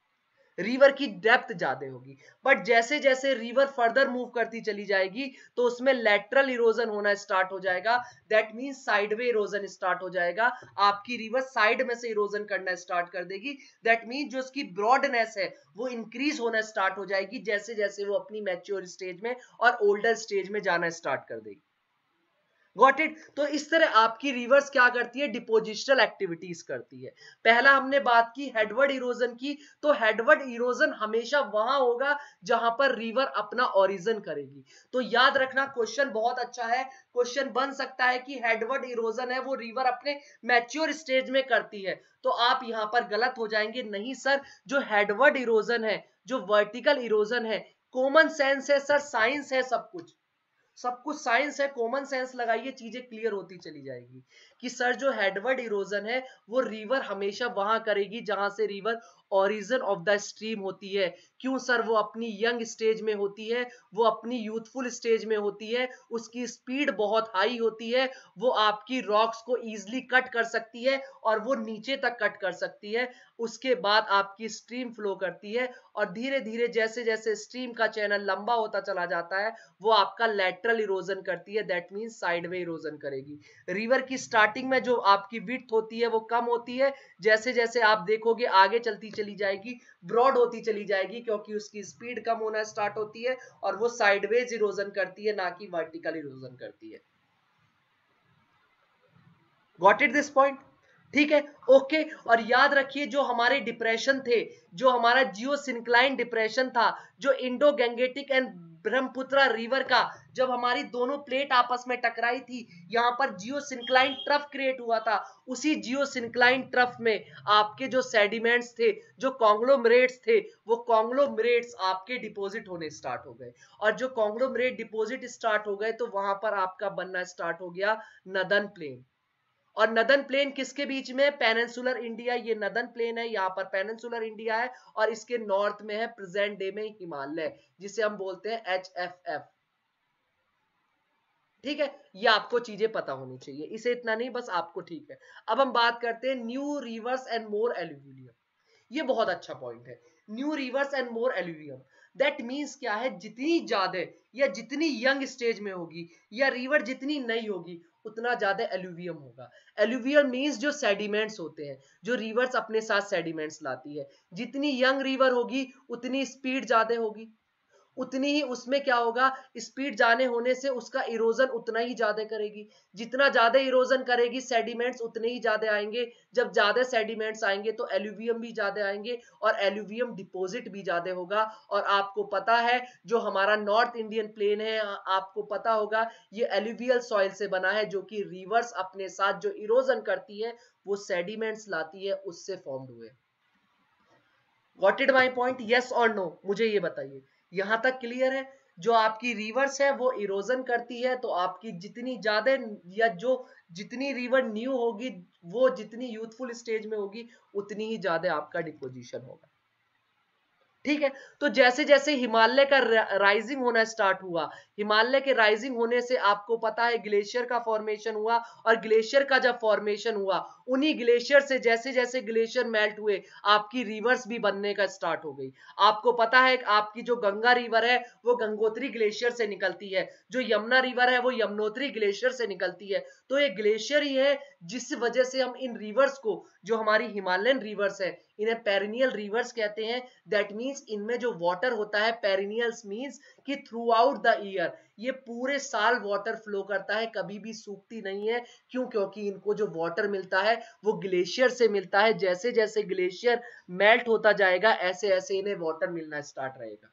रिवर की डेप्थ ज्यादा होगी। बट जैसे जैसे रिवर फर्दर मूव करती चली जाएगी तो उसमें लेटरल इरोजन होना स्टार्ट हो जाएगा, that means sideway erosion start हो जाएगा। आपकी रिवर साइड में से इरोजन करना स्टार्ट कर देगी, दैट मींस जो उसकी ब्रॉडनेस है वो इंक्रीज होना स्टार्ट हो जाएगी जैसे जैसे वो अपनी मैच्योर स्टेज में और ओल्डर स्टेज में जाना स्टार्ट कर देगी। Got it? तो इस तरह आपकी रिवर्स क्या करती है, डिपोजिशनल एक्टिविटीज करती है। पहला हमने बात की हेडवर्ड इरोजन की, तो हेडवर्ड इरोजन हमेशा वहां होगा जहां पर रिवर अपना ओरिजिन करेगी। तो याद रखना, क्वेश्चन बहुत अच्छा है, क्वेश्चन बन सकता है कि हेडवर्ड इरोजन है वो रिवर अपने मैच्योर स्टेज में करती है, तो आप यहां पर गलत हो जाएंगे। नहीं सर, जो हेडवर्ड इरोजन है, जो वर्टिकल इरोजन है, कॉमन सेंस है सर, साइंस है, सब कुछ सब कुछ साइंस है, कॉमन सेंस लगाइए, चीजें क्लियर होती चली जाएगी कि सर जो हेडवर्ड इरोजन है वो रिवर हमेशा वहां करेगी जहां से river origin of the stream होती है। क्यों सर, वो अपनी यंग स्टेज में होती है, वो अपनी यूथफुल स्टेज में होती है, उसकी स्पीड बहुत हाई होती है, वो आपकी रॉक्स को इजीली कट कर सकती है और वो नीचे तक कट कर सकती है। उसके बाद आपकी स्ट्रीम फ्लो करती है और धीरे धीरे जैसे जैसे स्ट्रीम का चैनल लंबा होता चला जाता है वो आपका लेटरल इरोजन करती है, दैट मींस साइडवे इरोजन करेगी। रिवर की स्टार्टिंग में जो आपकी विड्थ होती है वो कम होती है, जैसे जैसे आप देखोगे आगे चलती चली जाएगी, ब्रॉड होती चली जाएगी, क्योंकि उसकी स्पीड कम होना स्टार्ट होती है और वो साइडवेज इरोजन करती है, ना कि वर्टिकल इरोजन करती है। Got it this point? ठीक है, ओके। और याद रखिए जो हमारे डिप्रेशन थे, जो हमारा जियो सिंक्लाइन डिप्रेशन था, जो Indo Gangetic and Brahmaputra river का, जब हमारी दोनों प्लेट आपस में टकराई थी, यहां पर जियो सिंक्लाइन ट्रफ क्रिएट हुआ था। उसी जियो सिंक्लाइन ट्रफ में आपके जो सेडिमेंट्स थे, जो कॉन्ग्लोमरेट्स थे, वो कॉन्ग्लोमरेट्स आपके डिपॉजिट होने स्टार्ट हो गए। और जो कॉन्ग्लोमरेट डिपॉजिट स्टार्ट हो गए तो वहां पर आपका बनना स्टार्ट हो गया नदन प्लेन। और नदन प्लेन किसके बीच में? पेनिनसुलर इंडिया, ये नदन प्लेन है, यहाँ पर पेनिनसुलर इंडिया है, और इसके नॉर्थ में है प्रेजेंट डे में हिमालय, जिसे हम बोलते हैं एच एफ एफ। ठीक है, ये आपको चीजें पता होनी चाहिए, इसे इतना नहीं, बस आपको। ठीक है, अब हम बात करते हैं new rivers and more alluvium. ये बहुत अच्छा पॉइंट है, new rivers and more alluvium. That means क्या है, जितनी ज्यादा या जितनी यंग स्टेज में होगी या रिवर जितनी नई होगी उतना ज्यादा एल्यूवियम होगा। एल्यूवियम मीन्स जो सेडिमेंट्स होते हैं, जो रिवर्स अपने साथ सेडिमेंट्स लाती है। जितनी यंग रिवर होगी उतनी स्पीड ज्यादा होगी, उतनी ही उसमें क्या होगा, स्पीड जाने होने से उसका इरोजन उतना ही ज्यादा करेगी। जितना ज्यादा इरोजन करेगी सेडिमेंट्स उतने ही ज्यादा आएंगे। जब ज्यादा सेडिमेंट्स आएंगे तो एल्यूवियम भी ज्यादा आएंगे और एल्यूवियम डिपॉजिट भी ज्यादा होगा। और आपको पता है जो हमारा नॉर्थ इंडियन प्लेन है, आपको पता होगा ये एल्यूवियल सॉइल से बना है, जो कि रिवर्स अपने साथ जो इरोजन करती है वो सेडिमेंट्स लाती है, उससे फॉर्म्ड हुए। What it my point, yes और नो, मुझे ये बताइए। यहां तक क्लियर है? जो आपकी रिवर्स है वो इरोजन करती है, तो आपकी जितनी ज्यादा या जो जितनी रिवर न्यू होगी, वो जितनी यूथफुल स्टेज में होगी उतनी ही ज्यादा आपका डिपोजिशन होगा। ठीक है, तो जैसे जैसे हिमालय का राइजिंग होना स्टार्ट हुआ, हिमालय के राइजिंग होने से आपको पता है ग्लेशियर का फॉर्मेशन हुआ। और ग्लेशियर का जब फॉर्मेशन हुआ, उन्हीं ग्लेशियर से जैसे जैसे ग्लेशियर मेल्ट हुए आपकी रिवर्स भी बनने का स्टार्ट हो गई। आपको पता है आपकी जो गंगा रिवर है वो गंगोत्री ग्लेशियर से निकलती है, जो यमुना रिवर है वो यमुनोत्री ग्लेशियर से निकलती है। तो ये ग्लेशियर ही है जिस वजह से हम इन रिवर्स को, जो हमारी हिमालयन रिवर्स है, इन्हें पेरिनियल रिवर्स कहते हैं। दैट मीन्स इनमें जो वाटर होता है, पेरिनियल्स मीन्स कि थ्रू आउट द ईयर, ये पूरे साल वाटर फ्लो करता है, कभी भी सूखती नहीं है। क्यों? क्योंकि इनको जो वाटर मिलता है वो ग्लेशियर से मिलता है। जैसे जैसे ग्लेशियर मेल्ट होता जाएगा ऐसे ऐसे इन्हें वाटर मिलना स्टार्ट रहेगा।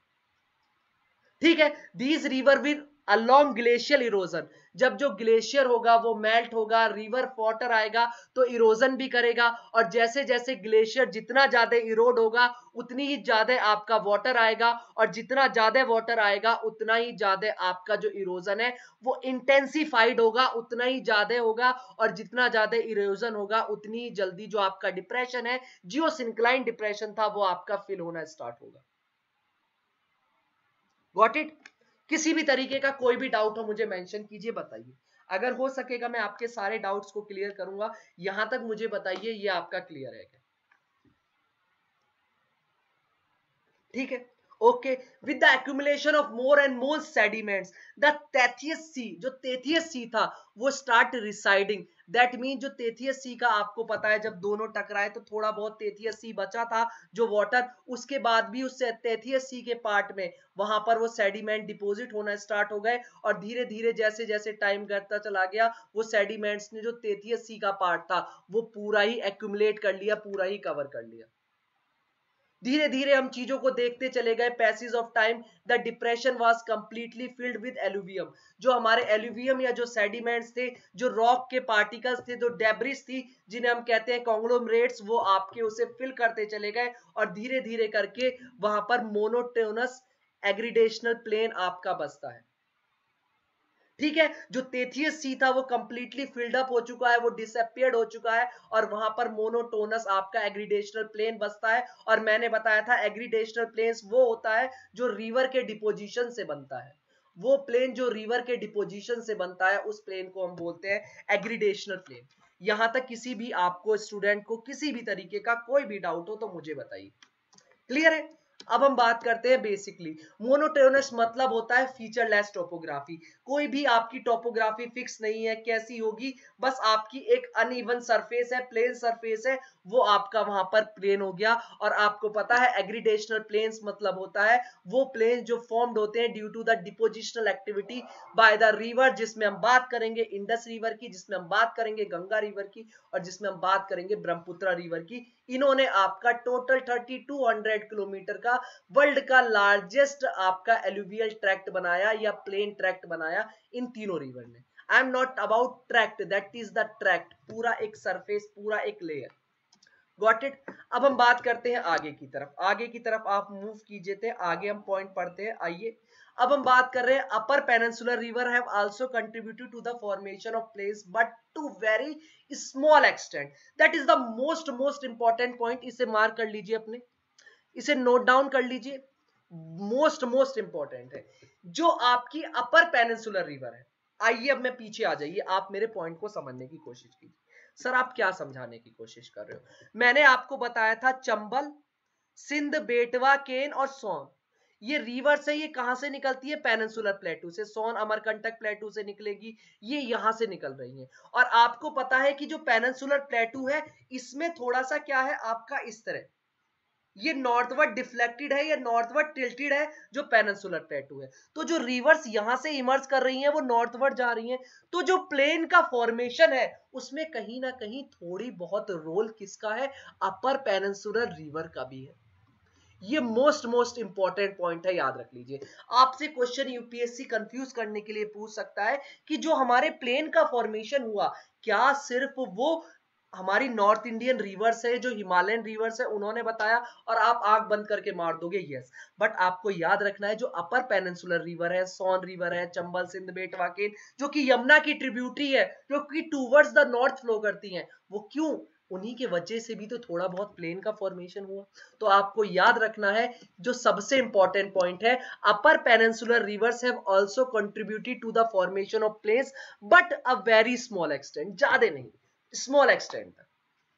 ठीक है, these river will along glacial erosion. जब जो ग्लेशियर होगा वो मेल्ट होगा, रिवर वाटर आएगा तो इरोजन भी करेगा। और जैसे जैसे ग्लेशियर जितना ज्यादा इरोड होगा उतनी ही ज्यादा आपका वाटर आएगा, और जितना ज्यादा वाटर आएगा उतना ही ज्यादा आपका जो इरोजन है वो इंटेंसिफाइड होगा, उतना ही ज्यादा होगा। और जितना ज्यादा इरोजन होगा उतनी ही जल्दी जो आपका डिप्रेशन है, जियो सिंक्लाइन डिप्रेशन था, वो आपका फिल होना स्टार्ट होगा। Got it? किसी भी तरीके का कोई भी डाउट हो मुझे मेंशन कीजिए, बताइए। अगर हो सकेगा मैं आपके सारे डाउट्स को क्लियर करूंगा। यहां तक मुझे बताइए ये आपका क्लियर है क्या? ठीक है, okay. With the accumulation of more and more sediments, the Tethys sea, जो तेथियस सी था वो स्टार्ट रिसाइडिंग। दैट मीन जो तेथियस सी का आपको पता है, जब दोनों टकराए तो थोड़ा बहुत तेथियस सी बचा था जो वाटर, उसके बाद भी उस तेथियस सी के पार्ट में वहां पर वो सेडिमेंट डिपॉजिट होना स्टार्ट हो गए। और धीरे धीरे जैसे जैसे टाइम करता चला गया वो सेडिमेंट्स ने जो तेथियस सी का पार्ट था वो पूरा ही एक्यूमुलेट कर लिया, पूरा ही कवर कर लिया। धीरे धीरे हम चीजों को देखते चले गए। Passage of time the depression was completely filled with alluvium. जो हमारे एलुवियम या जो सेडिमेंट्स थे, जो रॉक के पार्टिकल्स थे, जो डेब्रिस थी, जिन्हें हम कहते हैं कॉन्ग्लोमरेट्स, वो आपके उसे फिल करते चले गए। और धीरे धीरे करके वहां पर मोनोटोनस एग्रीडेशनल प्लेन आपका बसता है। ठीक है, जो तेथियस सी था वो कंप्लीटली फिल्ड अप हो चुका है, वो डिसअपियर्ड हो चुका है। और वहां पर मोनोटोनस आपका एग्रीडेशनल प्लेन बसता है। और मैंने बताया था एग्रीडेशनल प्लेन्स वो होता है जो रिवर के डिपोजिशन से बनता है। वो प्लेन जो रिवर के डिपोजिशन से बनता है उस प्लेन को हम बोलते हैं एग्रीडेशनल प्लेन। यहां तक किसी भी आपको स्टूडेंट को किसी भी तरीके का कोई भी डाउट हो तो मुझे बताइए। क्लियर है? अब हम बात करते हैं बेसिकली। मोनोटोनस मतलब होता है फीचरलेस टोपोग्राफी। कोई भी आपकी टोपोग्राफी फिक्स नहीं है, कैसी होगी, बस आपकी एक अनइवन सरफेस है, प्लेन सरफेस है, वो आपका वहां पर प्लेन हो गया। और आपको पता है एग्रीडेशनल प्लेन्स मतलब होता है वो प्लेन जो फॉर्म्ड होते हैं due to the depositional activity by the river, जिसमें हम बात करेंगे इंडस रिवर की, जिसमें हम बात करेंगे गंगा रिवर की, और जिसमें हम बात करेंगे ब्रह्मपुत्र रिवर की। इन्होंने आपका total thirty two hundred kilometre का वर्ल्ड का लार्जेस्ट आपका एलुवियल ट्रैक्ट बनाया या प्लेन ट्रैक्ट बनाया इन तीनों रिवर ने। I am not about tract, that is the tract, पूरा एक सरफेस, पूरा एक लेयर। Got it. अब हम बात करते हैं आगे की तरफ, आगे की तरफ आप मूव कीजिए थे, आगे हम पॉइंट पढ़ते हैं। आइए अब हम बात कर रहे हैं upper peninsular river have also contributed to the formation of plains but to very small extent. That is the most most important point, इसे मार्क कर लीजिए अपने, इसे नोट डाउन कर लीजिए, मोस्ट मोस्ट इंपॉर्टेंट है। जो आपकी अपर पेनिनसुलर रिवर है, आइए अब मैं पीछे आ जाइए, आप मेरे पॉइंट को समझने की कोशिश कीजिए। सर आप क्या समझाने की कोशिश कर रहे हो? मैंने आपको बताया था चंबल, सिंध, बेटवा, केन और सोन, ये रिवर से, ये कहां से निकलती है? पेनिनसुलर प्लेटू से। सोन अमरकंटक प्लेटू से निकलेगी, ये यहां से निकल रही है। और आपको पता है कि जो पेनिनसुलर प्लेटू है इसमें थोड़ा सा क्या है आपका, इस तरह ये नॉर्थवर्ड डिफ्लेक्टेड है, ये नॉर्थवर्ड टिल्टेड है जो पेनिनसुलर प्लेटू है। तो जो रिवर्स यहां से इमर्ज कर रही हैं वो नॉर्थवर्ड जा रही हैं, तो जो प्लेन का फॉर्मेशन है उसमें कहीं ना कहीं थोड़ी बहुत रोल किसका है? अपर पेनिनसुलर रिवर का भी है। ये मोस्ट मोस्ट इंपॉर्टेंट पॉइंट है, याद रख लीजिए। आपसे क्वेश्चन यूपीएससी कंफ्यूज करने के लिए पूछ सकता है कि जो हमारे प्लेन का फॉर्मेशन हुआ, क्या सिर्फ वो हमारी नॉर्थ इंडियन रिवर्स है, जो हिमालयन रिवर्स है, उन्होंने बताया और आप आंख बंद करके मार दोगे? यस। बट आपको याद रखना है जो अपर पेनिनसुलर रिवर है, सोन रिवर है, चंबल, सिंध, बेटवा, केन, जो कि यमुना की ट्रिब्यूटरी है, जो कि टूवर्ड्स द नॉर्थ फ्लो करती हैं, वो क्यों? उन्हीं के वजह से भी तो थोड़ा बहुत प्लेन का फॉर्मेशन हुआ। तो आपको याद रखना है जो सबसे इंपॉर्टेंट पॉइंट है, upper peninsular rivers have also contributed to the formation of plains but a very small extent, ज्यादा नहीं, स्मॉल एक्सटेंट तक।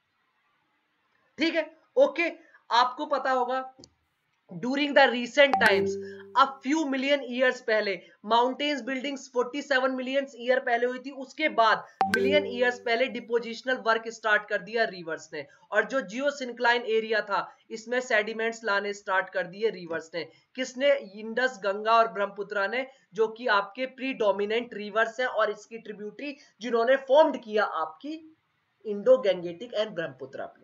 ठीक है, ओके। आपको पता होगा during the recent times, a few million years पहले, mountains buildings forty seven million year पहले हुई थी, उसके बाद मिलियन ईयर्स पहले डिपोजिशनल वर्क स्टार्ट कर दिया रिवर्स ने, और जो जियोसिंक्लाइन एरिया था इसमें सेडिमेंट्स लाने स्टार्ट कर दिए रिवर्स ने। किसने? इंडस, गंगा और ब्रह्मपुत्र ने, जो कि आपके प्रीडोमिनेंट रिवर्स हैं और इसकी ट्रिब्यूटरी जिन्होंने फॉर्म्ड किया आपकी Indo Gangetic and Brahmaputra plain.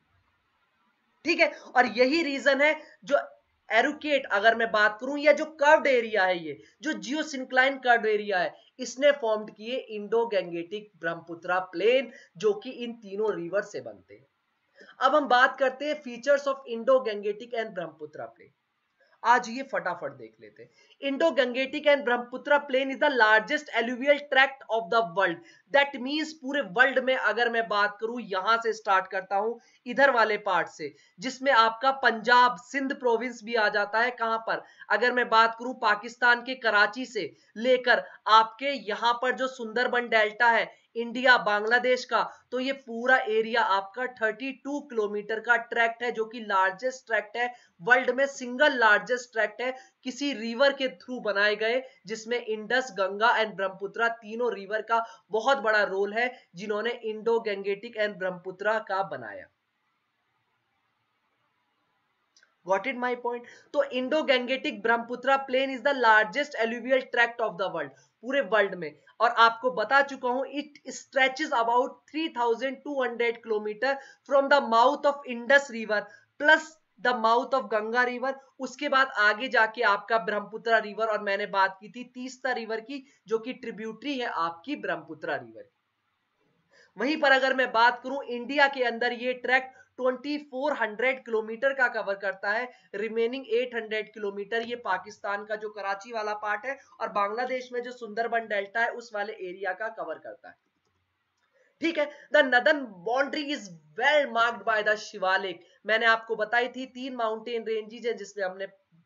ठीक है, और यही रीजन है जो एरुकेट, अगर मैं बात करूं, या जो कर्व्ड एरिया है, ये जो जियोसिंक्लाइन कर्व्ड एरिया है, इसने फॉर्म्ड किए इंडो गैंगेटिक ब्रह्मपुत्र प्लेन, जो कि इन तीनों रिवर से बनते हैं। अब हम बात करते हैं features of Indo Gangetic and Brahmaputra plain. आज ये फटाफट देख लेते हैं। Indo Gangetic and Brahmaputra plain is the largest alluvial tract of the world. That means पूरे वर्ल्ड में अगर मैं बात करूं, यहां से स्टार्ट करता हूं इधर वाले पार्ट से, जिसमें आपका पंजाब, सिंध प्रोविंस भी आ जाता है। कहां पर? अगर मैं बात करूं पाकिस्तान के कराची से लेकर आपके यहां पर जो सुंदरबन डेल्टा है इंडिया बांग्लादेश का, तो ये पूरा एरिया आपका थर्टी टू किलोमीटर का ट्रैक्ट है, जो कि लार्जेस्ट ट्रैक्ट है वर्ल्ड में, सिंगल लार्जेस्ट ट्रैक्ट है किसी रिवर के थ्रू बनाए गए, जिसमें इंडस, गंगा एंड ब्रह्मपुत्र तीनों रिवर का बहुत बड़ा रोल है, जिन्होंने इंडो गैंगेटिक एंड ब्रह्मपुत्र का बनाया। Got it my point? तो Indo Gangetic Brahmaputra plain is the largest alluvial tract of the world, पूरे वर्ल्ड में। और आपको बता चुका हूं it stretches about three thousand two hundred kilometre from the mouth of Indus river plus the mouth of Ganga river, उसके बाद आगे जाके आपका ब्रह्मपुत्र रिवर, और मैंने बात की थी तीस्ता रिवर की, जो कि ट्रिब्यूटरी है आपकी ब्रह्मपुत्र रिवर। वहीं पर अगर मैं बात करूं इंडिया के अंदर, ये ट्रैक चौबीस सौ किलोमीटर का कवर करता है, रिमेनिंग आठ सौ किलोमीटर ये पाकिस्तान का जो कराची वाला पार्ट है और बांग्लादेश में जो सुंदरबन डेल्टा है उस वाले एरिया का कवर करता है। ठीक है, the northern boundary is well marked by the Shivalik. मैंने आपको बताई थी तीन माउंटेन रेंजेस है जिसमें हमने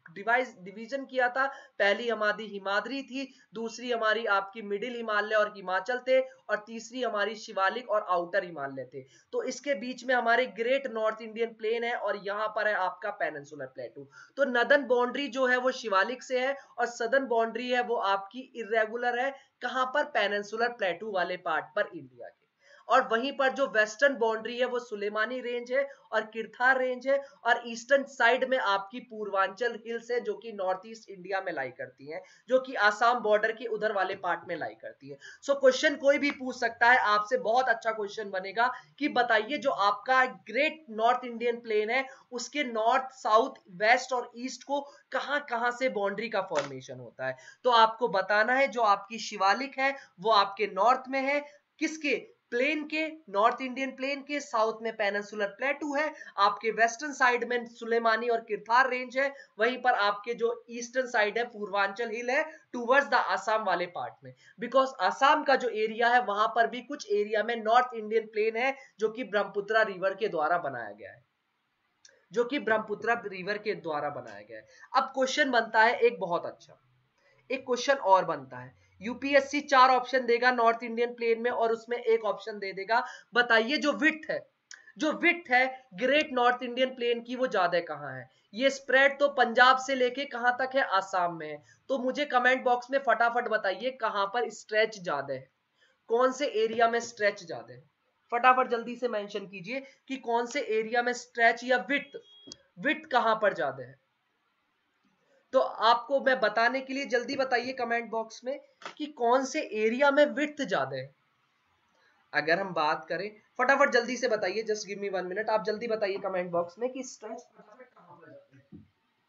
डिवाइस डिवीजन किया था। पहली हमारी हिमाद्री थी, दूसरी हमारी आपकी मिडिल हिमालय और हिमाचल थे, और तीसरी हमारी शिवालिक और आउटर हिमालय थे। तो इसके बीच में हमारे ग्रेट नॉर्थ इंडियन प्लेन है और यहाँ पर है आपका पेनिनसुलर प्लेटू। तो नदर्न बाउंड्री जो है वो शिवालिक से है और सदर्न बाउंड्री है वो आपकी इरेगुलर है, कहां पर, पेनिनसुलर प्लेटू वाले पार्ट पर इंडिया के। और वहीं पर जो वेस्टर्न बाउंड्री है वो सुलेमानी रेंज है और किरथार रेंज है, और ईस्टर्न साइड में आपकी पूर्वांचल हिल्स है जो कि नॉर्थ ईस्ट इंडिया में लाई करती हैं, जो कि आसाम बॉर्डर के उधर वाले पार्ट में लाई करती है। सो so, क्वेश्चन कोई भी पूछ सकता है आपसे, बहुत अच्छा क्वेश्चन बनेगा कि बताइए जो आपका ग्रेट नॉर्थ इंडियन प्लेन है उसके नॉर्थ, साउथ, वेस्ट और ईस्ट को कहां कहां से बाउंड्री का फॉर्मेशन होता है। तो आपको बताना है जो आपकी शिवालिक है वो आपके नॉर्थ में है, किसके, प्लेन के, नॉर्थ इंडियन प्लेन के, साउथ में पेनिनसुलर प्लेटू है, आपके वेस्टर्न साइड में सुलेमानी और किरथार रेंज है, वहीं पर आपके जो ईस्टर्न साइड है पूर्वांचल हिल है टूवर्ड्स द आसाम वाले पार्ट में। बिकॉज आसाम का जो एरिया है वहां पर भी कुछ एरिया में नॉर्थ इंडियन प्लेन है जो कि ब्रह्मपुत्र रिवर के द्वारा बनाया गया है, जो कि ब्रह्मपुत्र रिवर के द्वारा बनाया गया है। अब क्वेश्चन बनता है एक बहुत अच्छा, एक क्वेश्चन और बनता है, यूपीएससी चार ऑप्शन देगा नॉर्थ इंडियन प्लेन में और उसमें एक ऑप्शन दे देगा, बताइए जो विड्थ है, जो विड्थ है ग्रेट नॉर्थ इंडियन प्लेन की वो ज्यादा कहां है। ये स्प्रेड तो पंजाब से लेके कहां तक है, आसाम में है। तो मुझे कमेंट बॉक्स में फटाफट बताइए कहां पर स्ट्रेच ज्यादा है, कौन से एरिया में स्ट्रेच ज्यादा है, फटाफट जल्दी से मेंशन कीजिए कि कौन से एरिया में स्ट्रेच या विड्थ, विड्थ कहां पर ज्यादा है। तो आपको मैं बताने के लिए जल्दी बताइए कमेंट बॉक्स में कि कौन से एरिया में विड्थ ज्यादा है। अगर हम बात करें, फटाफट जल्दी से बताइए, just give me one minute, आप जल्दी बताइए कमेंट बॉक्स में कि स्ट्रेच फटाफट कहां पर जाता है।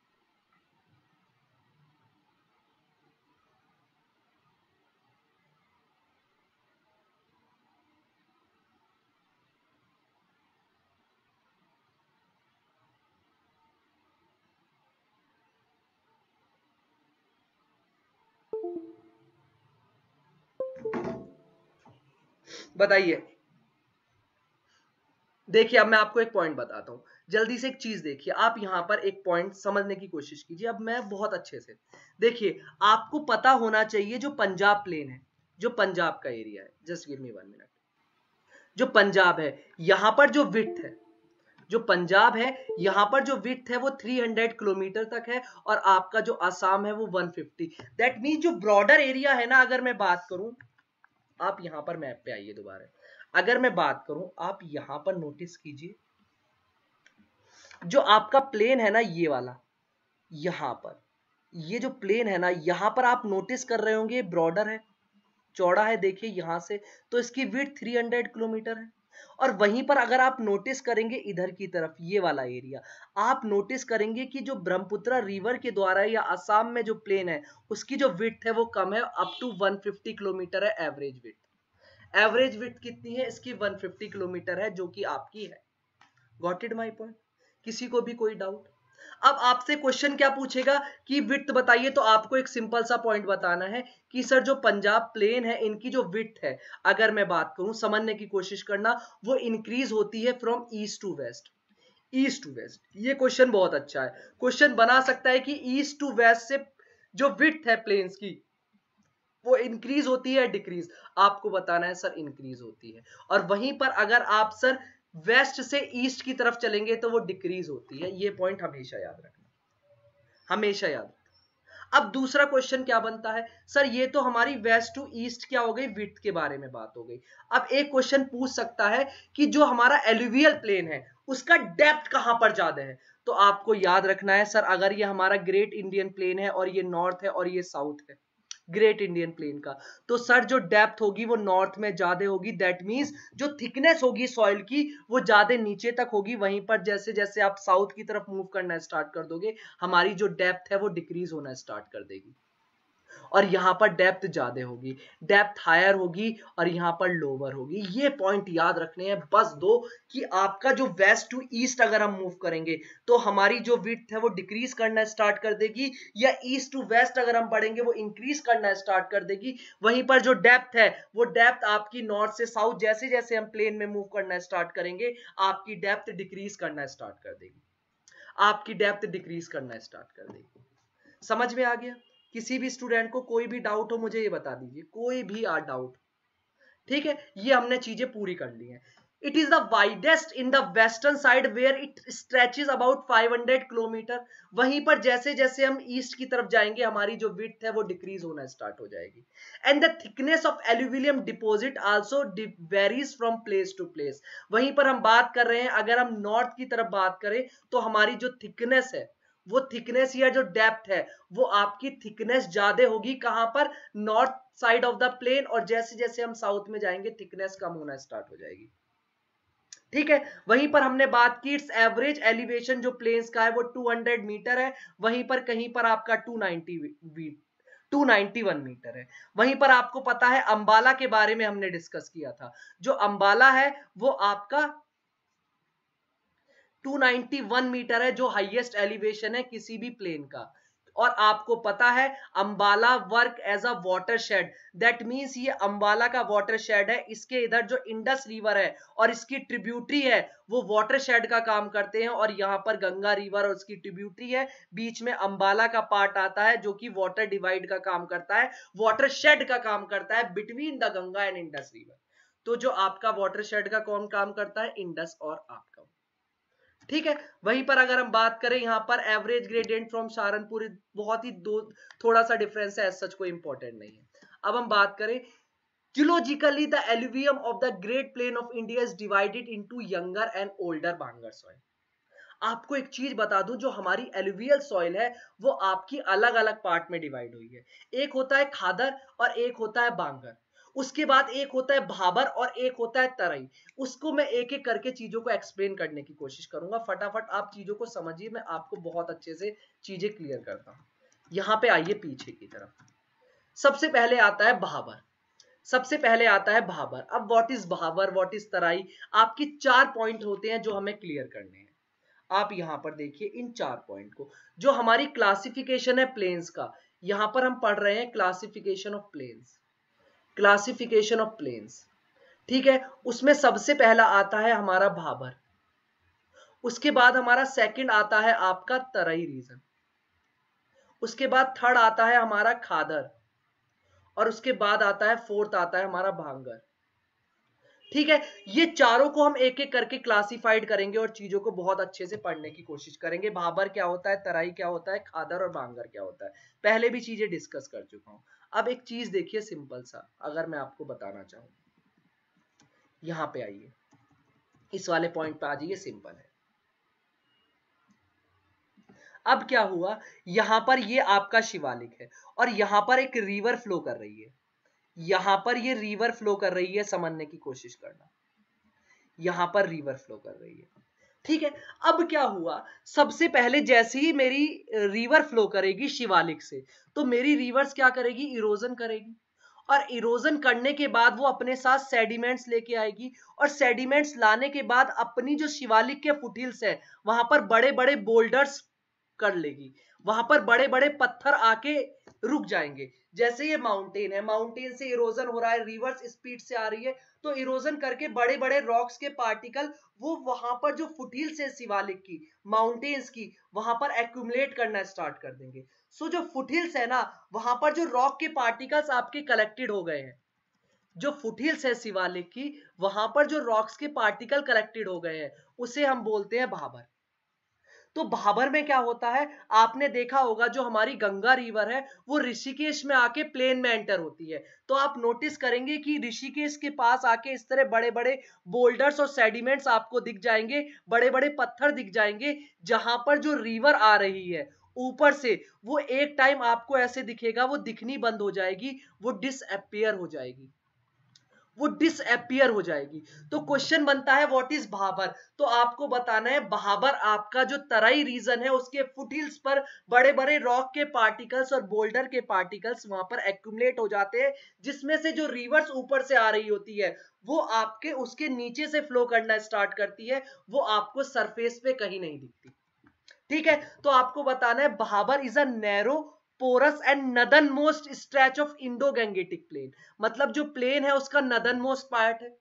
बताइए। देखिए अब मैं आपको एक पॉइंट बताता हूं, जल्दी से एक चीज देखिए, आप यहां पर एक पॉइंट समझने की कोशिश कीजिए। अब मैं बहुत अच्छे से देखिए, आपको पता होना चाहिए जो पंजाब प्लेन है, जो पंजाब का एरिया है, just give me one minute, जो पंजाब है यहां पर जो विड्थ है, जो पंजाब है यहां पर जो विड्थ है वो तीन सौ किलोमीटर तक है, और आपका जो आसाम है वो एक सौ पचास। दैट मीन जो ब्रॉडर एरिया है ना, अगर मैं बात करूं, आप यहां पर मैप पे आइए दोबारा, अगर मैं बात करूं आप यहां पर नोटिस कीजिए, जो आपका प्लेन है ना ये वाला, यहां पर ये जो प्लेन है ना, यहां पर आप नोटिस कर रहे होंगे ब्रॉडर है, चौड़ा है, देखिए यहां से, तो इसकी विड्थ तीन सौ किलोमीटर है। और वहीं पर अगर आप नोटिस करेंगे इधर की तरफ ये वाला एरिया, आप नोटिस करेंगे कि जो ब्रह्मपुत्र रिवर के द्वारा या असम में जो प्लेन है उसकी जो विड्थ है वो कम है, अप टू एक सौ पचास किलोमीटर है एवरेज विड्थ। एवरेज विड्थ कितनी है इसकी, एक सौ पचास किलोमीटर है, जो कि आपकी है। गॉट इट माय पॉइंट, किसी को भी कोई डाउट। अब आपसे क्वेश्चन क्या पूछेगा कि विड्थ बताइए, तो आपको एक सिंपल सा पॉइंट बताना है कि सर जो पंजाब प्लेन है इनकी जो विड्थ है, अगर मैं बात करूं, समझने की कोशिश करना, वो इंक्रीज होती है from east to west, east to west. ये क्वेश्चन बहुत अच्छा है, क्वेश्चन बना सकता है कि ईस्ट टू वेस्ट से जो विड्थ है प्लेन्स की वो इंक्रीज होती है डिक्रीज, आपको बताना है सर इंक्रीज होती है। और वहीं पर अगर आप सर वेस्ट से ईस्ट की तरफ चलेंगे तो वो डिक्रीज होती है, ये पॉइंट हमेशा याद रखना, हमेशा याद रखना। अब दूसरा क्वेश्चन क्या बनता है, सर ये तो हमारी वेस्ट टू ईस्ट क्या हो गई, विड्थ के बारे में बात हो गई। अब एक क्वेश्चन पूछ सकता है कि जो हमारा एलुवियल प्लेन है उसका डेप्थ कहां पर ज्यादा है। तो आपको याद रखना है सर, अगर ये हमारा ग्रेट इंडियन प्लेन है और ये नॉर्थ है और ये साउथ है, ग्रेट इंडियन प्लेन का, तो सर जो डेप्थ होगी वो नॉर्थ में ज्यादा होगी। दैट मींस जो थिकनेस होगी सॉइल की वो ज्यादा नीचे तक होगी। वहीं पर जैसे जैसे आप साउथ की तरफ मूव करना स्टार्ट कर दोगे, हमारी जो डेप्थ है वो डिक्रीज होना स्टार्ट कर देगी, और यहां पर डेप्थ ज्यादा होगी, डेप्थ हायर होगी और यहां पर लोअर होगी। ये पॉइंट याद रखने हैं बस दो, कि आपका जो वेस्ट टू ईस्ट अगर हम मूव करेंगे तो हमारी जो विड्थ है वो डिक्रीज करना स्टार्ट कर देगी, या ईस्ट टू वेस्ट अगर हम बढ़ेंगे वो इंक्रीज करना स्टार्ट कर देगी। वहीं पर जो डेप्थ है वो डेप्थ आपकी नॉर्थ से साउथ, जैसे जैसे हम प्लेन में मूव करना स्टार्ट करेंगे आपकी डेप्थ डिक्रीज करना स्टार्ट कर देगी, आपकी डेप्थ डिक्रीज करना स्टार्ट कर देगी। समझ में आ गया? किसी भी स्टूडेंट को कोई भी डाउट हो मुझे ये बता दीजिए, कोई भी आ डाउट। ठीक है, ये हमने चीजें पूरी कर ली हैं। It is the widest in the western side where it stretches about five hundred kilometre. वहीं पर जैसे जैसे हम ईस्ट की तरफ जाएंगे हमारी जो विड्थ है वो डिक्रीज होना स्टार्ट हो जाएगी। And the thickness of alluvium deposit also varies from place to place. वहीं पर हम बात कर रहे हैं, अगर हम नॉर्थ की तरफ बात करें तो हमारी जो थिकनेस है वो थिकनेस या जो डेप्थ है वो आपकी थिकनेस ज्यादा होगी कहां पर, north side of the plain, और जैसे जैसे हम साउथ में जाएंगे थिकनेस कम होना स्टार्ट हो जाएगी। ठीक है, वहीं पर हमने बात की इट्स एवरेज एलिवेशन जो प्लेन्स का है वो टू हंड्रेड मीटर है, वहीं पर कहीं पर आपका two ninety two ninety one metre है। वहीं पर आपको पता है अंबाला के बारे में हमने डिस्कस किया था, जो अंबाला है वो आपका टू नाइंटी वन मीटर है, जो हाईएस्ट एलिवेशन है किसी भी प्लेन का। और आपको पता है Ambala work as a watershed, that means ये अंबाला का वाटर शेड है। इसके इधर जो इंडस रिवर है और इसकी ट्रिब्यूटरी है वो वाटर शेड का काम करते हैं, और यहाँ पर गंगा रिवर और उसकी ट्रिब्यूटरी है, बीच में अंबाला का पार्ट आता है जो कि वाटर डिवाइड का काम करता है, वाटर शेड का काम करता है between the Ganga and Indus river. तो जो आपका वाटर शेड का कौन काम करता है, इंडस और आपका। ठीक है, वहीं पर अगर हम बात करें यहाँ पर एवरेज ग्रेडियंट फ्रॉम सहारनपुर, बहुत ही दो थोड़ा सा डिफरेंस है, एज सच कोई इंपॉर्टेंट नहीं है। अब हम बात करें geologically the alluvium of the great plain of India is divided into younger and older Bangar soil. आपको एक चीज बता दूं, जो हमारी एलुवियल सॉइल है वो आपकी अलग अलग पार्ट में डिवाइड हुई है। एक होता है खादर और एक होता है बांगर, उसके बाद एक होता है भाबर और एक होता है तराई। उसको मैं एक एक करके चीजों को एक्सप्लेन करने की कोशिश करूंगा, फटाफट आप चीजों को समझिए, मैं आपको बहुत अच्छे से चीजें क्लियर करता हूं। यहां पे आइए पीछे की तरफ। सबसे पहले आता है भाबर, सबसे पहले आता है भाबर। अब what is Bhabar, what is Terai, आपकी चार पॉइंट होते हैं जो हमें क्लियर करने हैं। आप यहां पर देखिए इन चार पॉइंट को, जो हमारी क्लासिफिकेशन है प्लेन्स का, यहां पर हम पढ़ रहे हैं classification of plains, classification of plains. ठीक है, उसमें सबसे पहला आता है हमारा भाबर, उसके बाद हमारा सेकंड आता है आपका तराई रीजन, उसके बाद थर्ड आता है हमारा खादर, और उसके बाद आता है फोर्थ आता है हमारा भांगर। ठीक है, ये चारों को हम एक एक करके क्लासिफाइड करेंगे और चीजों को बहुत अच्छे से पढ़ने की कोशिश करेंगे। भाबर क्या होता है, तराई क्या होता है, खादर और भांगर क्या होता है, पहले भी चीजें डिस्कस कर चुका हूं। अब एक चीज देखिए सिंपल सा, अगर मैं आपको बताना चाहूं, यहां पे आइए, इस वाले पॉइंट पे आ जाइए, सिंपल है। अब क्या हुआ, यहां पर ये आपका शिवालिक है और यहां पर एक रिवर फ्लो कर रही है, यहां पर ये रिवर फ्लो कर रही है, समझने की कोशिश करना, यहां पर रिवर फ्लो कर रही है। ठीक है, अब क्या हुआ, सबसे पहले जैसे ही मेरी रिवर फ्लो करेगी शिवालिक से, तो मेरी रिवर्स क्या करेगी, इरोजन करेगी, और इरोजन करने के बाद वो अपने साथ सेडिमेंट्स लेके आएगी, और सेडिमेंट्स लाने के बाद अपनी जो शिवालिक के फुटहिल्स है वहां पर बड़े बड़े बोल्डर्स कर लेगी, वहां पर बड़े बड़े पत्थर आके रुक जाएंगे। जैसे ये माउंटेन है, माउंटेन से इरोजन हो रहा है, रिवर्स स्पीड से आ रही है, तो इरोजन करके बड़े बड़े रॉक्स के पार्टिकल वो वहां पर जो फुटहिल्स है शिवालिक की, माउंटेन्स की, वहां पर एक्यूमुलेट करना स्टार्ट कर देंगे। सो जो फुटहिल्स है ना, वहां पर जो रॉक के पार्टिकल्स आपके कलेक्टेड हो गए हैं, जो फुटहिल्स है शिवालिक की, वहां पर जो रॉक्स के पार्टिकल कलेक्टेड हो गए हैं उसे हम बोलते हैं भाबर। तो भाबर में क्या होता है, आपने देखा होगा जो हमारी गंगा रिवर है वो ऋषिकेश में आके प्लेन में एंटर होती है, तो आप नोटिस करेंगे कि ऋषिकेश के पास आके इस तरह बड़े बड़े बोल्डर्स और सेडिमेंट्स आपको दिख जाएंगे, बड़े बड़े पत्थर दिख जाएंगे, जहां पर जो रिवर आ रही है ऊपर से वो एक टाइम आपको ऐसे दिखेगा, वो दिखनी बंद हो जाएगी, वो डिसअपियर हो जाएगी, वो डिसअपियर हो जाएगी। तो क्वेश्चन बनता है व्हाट इज भाबर, तो आपको बताना है भाबर आपका जो तराई रीजन है उसके फुटहिल्स पर बड़े बड़े रॉक के पार्टिकल्स और बोल्डर के पार्टिकल्स वहां पर एक्यूमुलेट हो जाते हैं, जिसमें से जो रिवर्स ऊपर से आ रही होती है वो आपके उसके नीचे से फ्लो करना स्टार्ट करती है, वो आपको सरफेस पे कहीं नहीं दिखती। ठीक है, तो आपको बताना है Bhabar is a narrow porous and northern most stretch of Indo Gangetic plain, मतलब जो प्लेन है उसका नदन मोस्ट पार्ट है।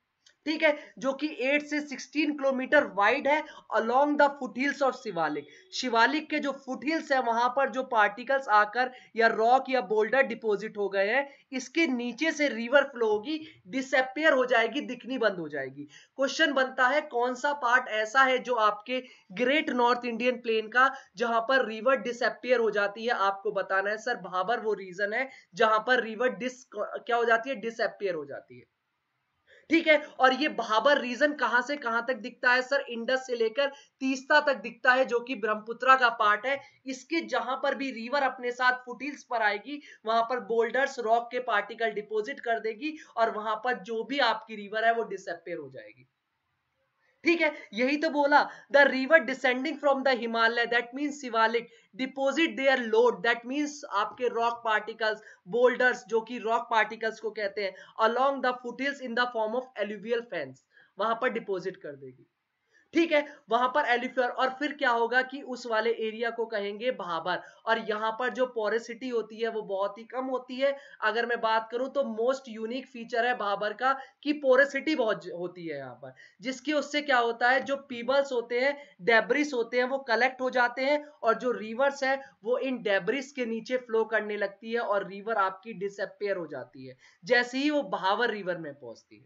ठीक है, जो कि एट से सिक्सटीन किलोमीटर वाइड है along the foothills of Shivalik. Shivalik के जो फुटहिल्स है वहां पर जो पार्टिकल्स आकर या रॉक या बोल्डर डिपॉजिट हो गए हैं, इसके नीचे से रिवर फ्लो होगी, डिसअपियर हो जाएगी, दिखनी बंद हो जाएगी। क्वेश्चन बनता है कौन सा पार्ट ऐसा है जो आपके ग्रेट नॉर्थ इंडियन प्लेन का जहां पर रिवर डिसअपियर हो जाती है, आपको बताना है। सर भाबर वो रीजन है जहां पर रिवर डिस क्या हो जाती है, डिसअपियर हो जाती है। ठीक है, और ये भाबर रीजन कहां से कहां तक दिखता है सर, इंडस से लेकर तीस्ता तक दिखता है, जो कि ब्रह्मपुत्रा का पार्ट है। इसके जहां पर भी रिवर अपने साथ फुटहिल्स पर आएगी वहां पर बोल्डर्स रॉक के पार्टिकल डिपॉजिट कर देगी और वहां पर जो भी आपकी रिवर है वो डिसअपियर हो जाएगी। ठीक है, यही तो बोला, the river descending from the Himalaya that means Shivalik deposit their load, that means आपके रॉक पार्टिकल्स बोल्डर्स जो कि रॉक पार्टिकल्स को कहते हैं, along the foothills in the form of alluvial fans, वहां पर डिपोजिट कर देगी। ठीक है, वहां पर एलिफर, और फिर क्या होगा कि उस वाले एरिया को कहेंगे भाबर। और यहां पर जो पोरेसिटी होती है वो बहुत ही कम होती है। अगर मैं बात करूं तो मोस्ट यूनिक फीचर है भाबर का कि पोरेसिटी बहुत होती है यहां पर, जिसकी उससे क्या होता है, जो पीबल्स होते हैं, डेब्रिस होते हैं, वो कलेक्ट हो जाते हैं और जो रिवर्स है वो इन डेब्रिस के नीचे फ्लो करने लगती है और रिवर आपकी डिसअपियर हो जाती है जैसे ही वो भाबर रिवर में पहुंचती है।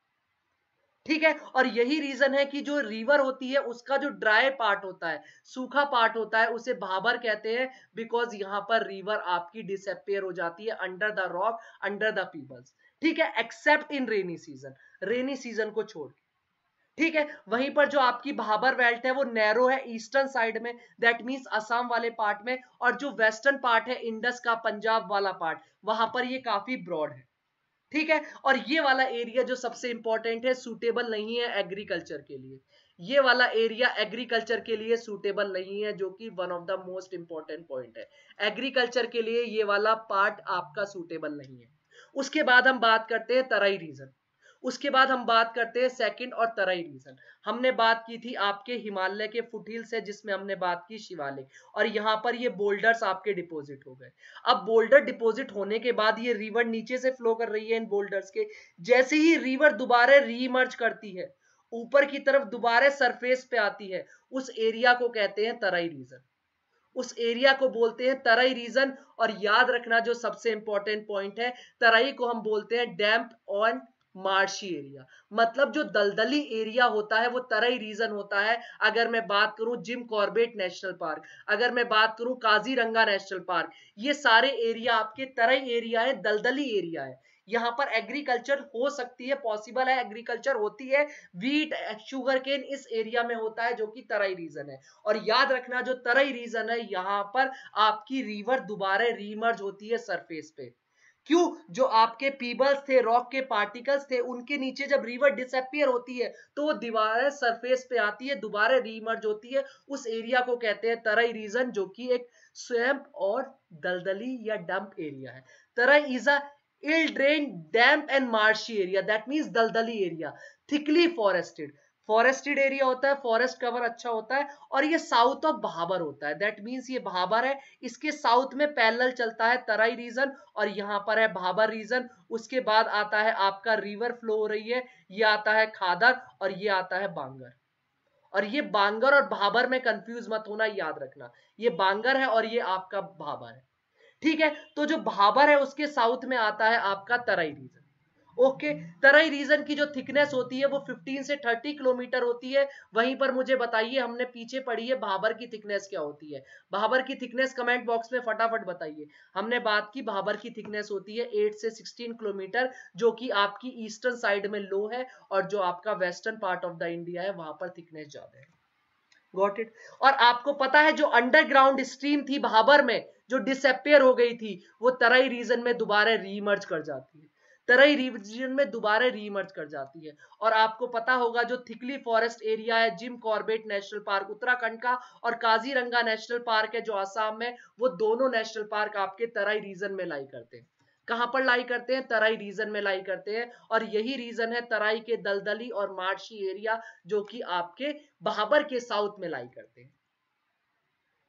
ठीक है, और यही रीजन है कि जो रिवर होती है उसका जो ड्राई पार्ट होता है, सूखा पार्ट होता है, उसे भाबर कहते हैं, बिकॉज यहां पर रिवर आपकी डिसअपियर हो जाती है under the rock, under the pebbles. ठीक है, except in rainy season, rainy season को छोड़ के। ठीक है, वहीं पर जो आपकी भाबर बेल्ट है वो नैरो है ईस्टर्न साइड में, दैट मींस असम वाले पार्ट में, और जो वेस्टर्न पार्ट है इंडस का पंजाब वाला पार्ट, वहां पर ये काफी ब्रॉड है। ठीक है, और ये वाला एरिया जो सबसे इंपॉर्टेंट है, सूटेबल नहीं है एग्रीकल्चर के लिए। ये वाला एरिया एग्रीकल्चर के लिए सूटेबल नहीं है, जो कि one of the most important point है। एग्रीकल्चर के लिए ये वाला पार्ट आपका सूटेबल नहीं है। उसके बाद हम बात करते हैं तराई रीजन। उसके बाद हम बात करते हैं सेकंड और तराई रीजन। हमने बात की थी आपके हिमालय के फुटहिल्स है जिसमें हमने बात की शिवालिक, और यहां पर ये बोल्डर्स आपके डिपॉजिट हो गए। अब बोल्डर डिपॉजिट होने के बाद ये रिवर नीचे से फ्लो कर रही है इन बोल्डर्स के, जैसे ही रिवर दोबारा रीमर्ज करती है, ऊपर की तरफ दोबारा सरफेस पे आती है, उस एरिया को कहते हैं तराई रीजन। उस एरिया को बोलते हैं तराई रीजन। और याद रखना जो सबसे इंपॉर्टेंट पॉइंट है, तराई को हम बोलते हैं डैम्प ऑन मार्शी एरिया, मतलब जो दलदली एरिया होता है वो तराई रीजन होता है। अगर मैं बात करूं जिम कॉर्बेट नेशनल पार्क, अगर मैं बात करूं काजीरंगा नेशनल पार्क, ये सारे एरिया आपके तराई एरिया है, दलदली एरिया है। यहाँ पर एग्रीकल्चर हो सकती है, पॉसिबल है, एग्रीकल्चर होती है, वीट शुगर केन इस एरिया में होता है जो कि तराई रीजन है। और याद रखना जो तराई रीजन है यहाँ पर आपकी रिवर दोबारा रीमर्ज होती है सरफेस पे। क्यों, जो आपके पीबल्स थे, रॉक के पार्टिकल्स थे, उनके नीचे जब रिवर डिसअपियर होती है तो वो दोबारा सरफेस पे आती है, दोबारा रीमर्ज होती है। उस एरिया को कहते हैं तराई रीजन, जो कि एक स्वैम्प और दलदली या डंप एरिया है। Terai is a ill drained damp and marshy area, that means दलदली area, thickly forested, forested area होता है, फॉरेस्ट कवर अच्छा होता है, और ये साउथ ऑफ भाबर होता है, दैट मींस ये भाबर है, इसके साउथ में पैरेलल चलता है तराई रीजन, और यहाँ पर है भाबर रीजन। उसके बाद आता है आपका रिवर फ्लो हो रही है, ये आता है खादर और ये आता है बांगर। और ये बांगर और भाबर में कंफ्यूज मत होना, याद रखना ये बांगर है और ये आपका भाबर है। ठीक है, तो जो भाबर है उसके साउथ में आता है आपका Terai region. Okay, Terai region की जो थिकनेस होती है वो फिफ्टीन से थर्टी किलोमीटर होती है। वहीं पर मुझे बताइए, हमने पीछे पढ़ी है भाबर की थिकनेस क्या होती है, भाबर की थिकनेस कमेंट बॉक्स में फटाफट बताइए। हमने बात की भाबर की थिकनेस होती है एट से सिक्सटीन किलोमीटर, जो कि आपकी ईस्टर्न साइड में लो है, और जो आपका western part of the India है वहां पर थिकनेस ज्यादा है। Got it. और आपको पता है जो अंडरग्राउंड स्ट्रीम थी भाबर में, जो डिसअपियर हो गई थी, वो तराई रीजन में दोबारा रीमर्ज कर जाती है, तराई रीजन में दोबारा रीमर्ज कर जाती है। और आपको पता होगा जो थिकली फॉरेस्ट एरिया है, Jim Corbett National Park Uttarakhand का और काजीरंगा नेशनल पार्क है जो आसाम में, वो दोनों नेशनल पार्क आपके तराई रीजन में लाई करते हैं। कहां पर लाई करते हैं, तराई रीजन में लाई करते हैं। और यही रीजन है तराई के दलदली और मार्शी एरिया, जो कि आपके भाबर के साउथ में लाई करते हैं।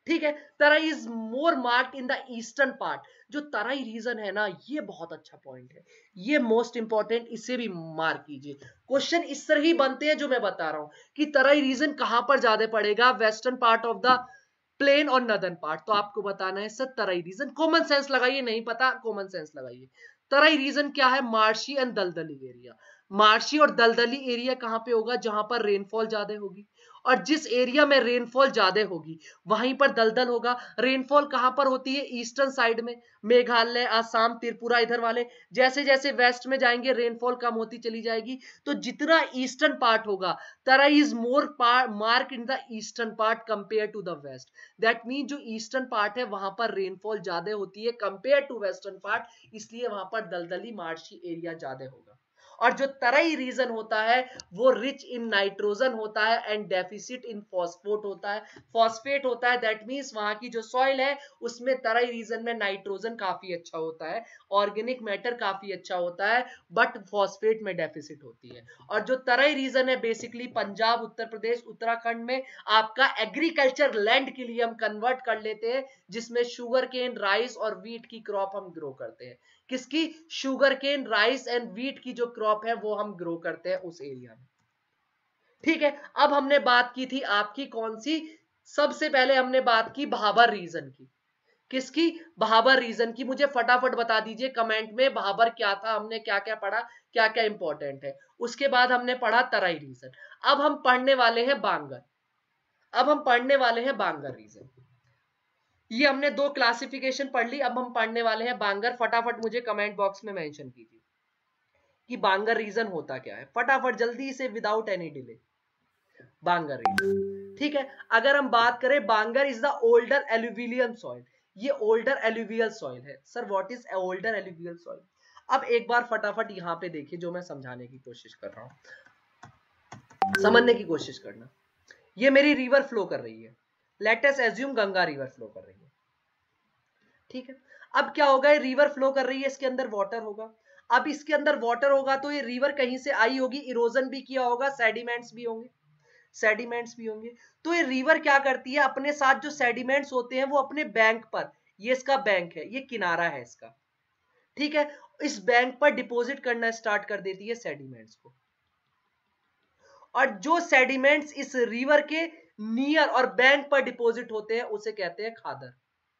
ठीक है। Terai is more marked in the eastern part. जो तराई रीजन है ना, ये बहुत अच्छा पॉइंट है, ये मोस्ट इंपॉर्टेंट, इसे भी मार्क कीजिए। क्वेश्चन इस तरह ही बनते हैं जो मैं बता रहा हूं कि तराई रीजन कहां पर ज्यादा पड़ेगा, western part of the plain और नदर्न पार्ट। तो आपको बताना है sir Terai region, common sense लगाइए, नहीं पता कॉमन सेंस लगाइए। तराई रीजन क्या है, मार्शी एंड दलदली एरिया। मार्शी और दलदली एरिया कहां पे होगा, जहां पर रेनफॉल ज्यादा होगी, और जिस एरिया में रेनफॉल ज्यादा होगी वहीं पर दलदल होगा। रेनफॉल कहां पर होती है, ईस्टर्न साइड में, मेघालय, असम, त्रिपुरा, इधर वाले। जैसे जैसे वेस्ट में जाएंगे रेनफॉल कम होती चली जाएगी। तो जितना ईस्टर्न पार्ट होगा, Terai is more mark in the eastern part compare to the west. That mean जो ईस्टर्न पार्ट है वहां पर रेनफॉल ज्यादा होती है कंपेयर टू वेस्टर्न पार्ट, इसलिए वहां पर दलदली मार्शी एरिया ज्यादा होगा। और जो तराई रीजन होता है वो रिच इन नाइट्रोजन होता है एंड डेफिसिट इन फॉस्फेट होता है, फॉस्फेट होता है। दैट मींस वहां की जो सॉइल है उसमें तराई रीजन में नाइट्रोजन काफी अच्छा होता है, ऑर्गेनिक मैटर काफी अच्छा होता है, बट फॉस्फेट में डेफिसिट होती है। और जो तराई रीजन है बेसिकली पंजाब, उत्तर प्रदेश, उत्तराखंड में आपका एग्रीकल्चर लैंड के लिए हम कन्वर्ट कर लेते हैं, जिसमें शुगर केन, राइस और वीट की क्रॉप हम ग्रो करते हैं। किसकी, sugar cane, rice and wheat की जो क्रॉप है वो हम ग्रो करते हैं उस एरिया में। ठीक है। अब हमने बात की थी आपकी कौन सी, सबसे पहले हमने बात की भाबर रीजन की। किसकी, भाबर रीजन की। मुझे फटाफट बता दीजिए कमेंट में भाबर क्या था, हमने क्या क्या पढ़ा, क्या क्या इंपॉर्टेंट है। उसके बाद हमने पढ़ा तराई रीजन। अब हम पढ़ने वाले हैं बांगर। अब हम पढ़ने वाले हैं बांगर रीजन। ये हमने दो क्लासिफिकेशन पढ़ ली, अब हम पढ़ने वाले हैं बांगर। फटाफट मुझे कमेंट बॉक्स में मेंशन कीजिए कि बांगर रीजन होता क्या है, फटाफट जल्दी से, without any delay. Bangar region, ठीक है। अगर हम बात करें, Bangar is the older alluvial soil. ये ओल्डर एलुवियल सॉइल है। Sir what is older alluvial soil. अब एक बार फटाफट यहां पे देखिए, जो मैं समझाने की कोशिश कर रहा हूं, समझने की कोशिश करना। ये मेरी रिवर फ्लो कर रही है, let us assume Ganga river flow कर रही है, ठीक है। अब क्या होगा, ये रिवर फ्लो कर रही है, इसके अंदर वाटर होगा। अब इसके अंदर वाटर होगा तो ये रिवर कहीं से आई होगी, इरोजन भी किया होगा, सेडिमेंट्स भी होंगे, सेडिमेंट्स भी होंगे। तो ये रिवर क्या करती है, अपने साथ जो सेडिमेंट्स होते हैं वो अपने बैंक पर, ये इसका बैंक है, ये किनारा है इसका, ठीक है, इस बैंक पर डिपॉजिट करना स्टार्ट कर देती है सेडिमेंट्स को। और जो सेडिमेंट्स इस रिवर के नियर और बैंक पर डिपॉजिट होते हैं उसे कहते हैं खादर।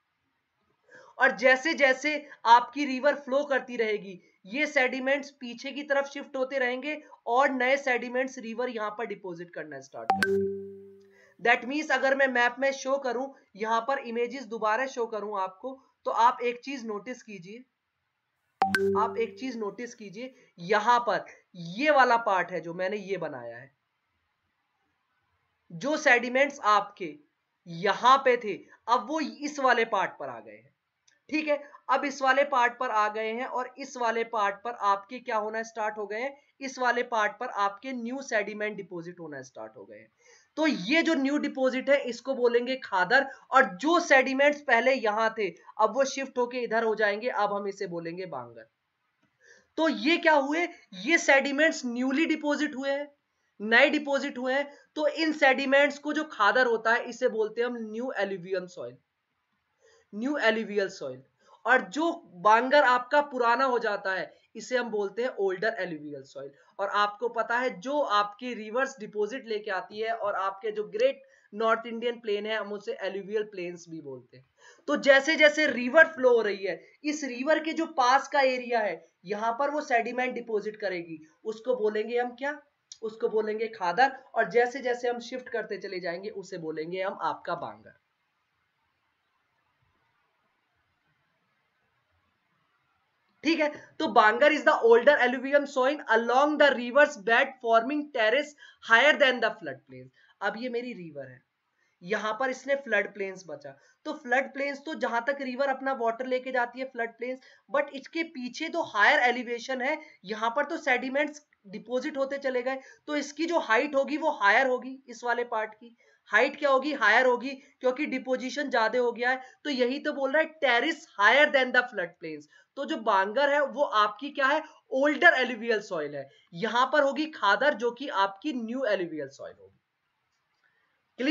और जैसे जैसे आपकी रिवर फ्लो करती रहेगी, ये सेडिमेंट्स पीछे की तरफ शिफ्ट होते रहेंगे और नए सेडिमेंट्स रिवर यहां पर डिपॉजिट करना स्टार्ट करेंगे। दैट मींस अगर मैं मैप में शो करूं, यहां पर इमेजेस दोबारा शो करूं आपको, तो आप एक चीज नोटिस कीजिए, आप एक चीज नोटिस कीजिए, यहां पर ये वाला पार्ट है जो मैंने ये बनाया है, जो सेडिमेंट्स आपके यहां पे थे अब वो इस वाले पार्ट पर आ गए हैं, ठीक है। अब इस वाले पार्ट पर आ गए हैं और इस वाले पार्ट पर आपके क्या होना स्टार्ट हो गए हैं, इस वाले पार्ट पर आपके न्यू सेडिमेंट डिपॉजिट होना स्टार्ट हो गए हैं। तो ये जो न्यू डिपॉजिट है इसको बोलेंगे खादर, और जो सेडिमेंट्स पहले यहां थे अब वो शिफ्ट होके इधर हो जाएंगे, अब हम इसे बोलेंगे बांगर। तो ये क्या हुए, ये सेडिमेंट्स न्यूली डिपॉजिट हुए हैं, नए डिपॉजिट हुए हैं। तो इन सेडिमेंट्स को जो खादर होता है इसे बोलते हैं हम new alluvial soil, new alluvial soil. और जो बांगर आपका पुराना हो जाता है इसे हम बोलते हैं ओल्डर एलुवियल सॉइल। और आपको पता है जो आपकी रिवर्स डिपॉजिट लेके आती है और आपके जो ग्रेट नॉर्थ इंडियन प्लेन है हम उसे एलुवियल प्लेन्स भी बोलते हैं। तो जैसे जैसे रिवर फ्लो हो रही है, इस रिवर के जो पास का एरिया है यहां पर वो सेडिमेंट डिपॉजिट करेगी, उसको बोलेंगे हम क्या, उसको बोलेंगे खादर। और जैसे जैसे हम शिफ्ट करते चले जाएंगे उसे बोलेंगे हम आपका बांगर। ठीक है। तो bhangar is the older alluvial soil along the rivers bed forming terrace higher than the flood plain. अब ये मेरी रिवर है, यहां पर इसने फ्लड प्लेन्स बचा। तो फ्लड प्लेन्स तो जहां तक रिवर अपना वाटर लेके जाती है फ्लड प्लेन्स, बट इसके पीछे तो हायर एलिवेशन है, यहां पर तो सेडिमेंट्स डिपॉजिट होते चले गए, तो इसकी जो हाइट होगी वो हायर होगी, इस वाले पार्ट की हाइट क्या होगी, हायर होगी, क्योंकि डिपोजिशन ज्यादा हो गया है। तो यही तो बोल रहा है terrace higher than the flood plains. तो जो बांगर है वो आपकी क्या है, ओल्डर एलुवियल सॉइल है, यहां पर होगी खादर जो कि आपकी न्यू एलुवियल सॉइल होगी। क्लियर है।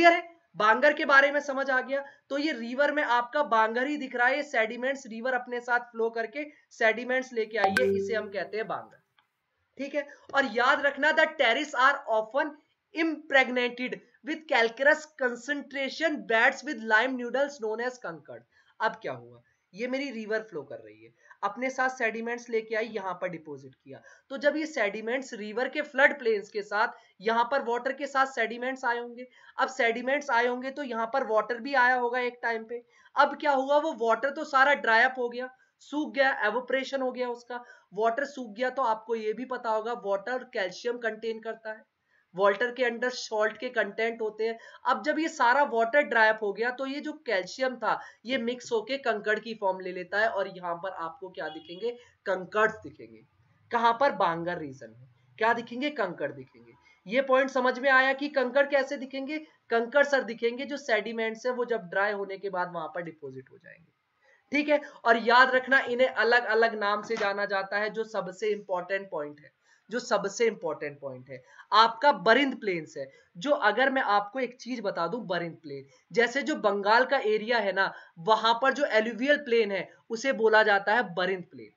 बांगर के बारे में समझ आ गया। तो ये रिवर में आपका बांगर ही दिख रहा है, ये सेडिमेंट्स रिवर अपने साथ फ्लो करके सेडिमेंट्स लेके आई है, इसे हम कहते हैं बांगर। ठीक है, और याद रखना the terrace are often impregnated with calcareous concentration beds with lime nodules known as kankar. अब क्या हुआ, ये मेरी रिवर फ्लो कर रही है, अपने साथ सेडिमेंट्स लेके आई, यहां पर डिपॉजिट किया। तो जब ये सेडिमेंट्स रिवर के फ्लड प्लेन्स के साथ यहां पर वाटर के साथ सेडिमेंट्स आए होंगे, अब सेडिमेंट्स आए होंगे तो यहां पर वाटर भी आया होगा एक टाइम पे। अब क्या हुआ, वो वाटर तो सारा ड्राई अप हो गया, सूख गया, एवोपरेशन हो गया उसका। वाटर सूख गया तो आपको ये भी पता होगा वाटर कैल्शियम कंटेन करता है, वाटर के अंदर सॉल्ट के कंटेंट होते हैं। अब जब ये सारा वाटर ड्राई अप हो गया तो ये जो कैल्शियम था ये मिक्स होके कंकड़ की फॉर्म ले लेता है, और यहाँ पर आपको क्या दिखेंगे, कंकड़ दिखेंगे। कहां पर, बांगर रीजन में क्या दिखेंगे, कंकड़ दिखेंगे। ये पॉइंट समझ में आया कि कंकड़ कैसे दिखेंगे, कंकड़ सर दिखेंगे जो सेडिमेंट्स है वो जब ड्राई होने के बाद वहां पर डिपोजिट हो जाएंगे। ठीक है, और याद रखना इन्हें अलग अलग नाम से जाना जाता है, जो सबसे इंपॉर्टेंट पॉइंट है, जो सबसे इंपॉर्टेंट पॉइंट है आपका बरिंद प्लेन्स है। जो अगर मैं आपको एक चीज बता दूं, बरिंद प्लेन जैसे जो बंगाल का एरिया है ना, वहां पर जो एलुवियल प्लेन है उसे बोला जाता है बरिंद प्लेन।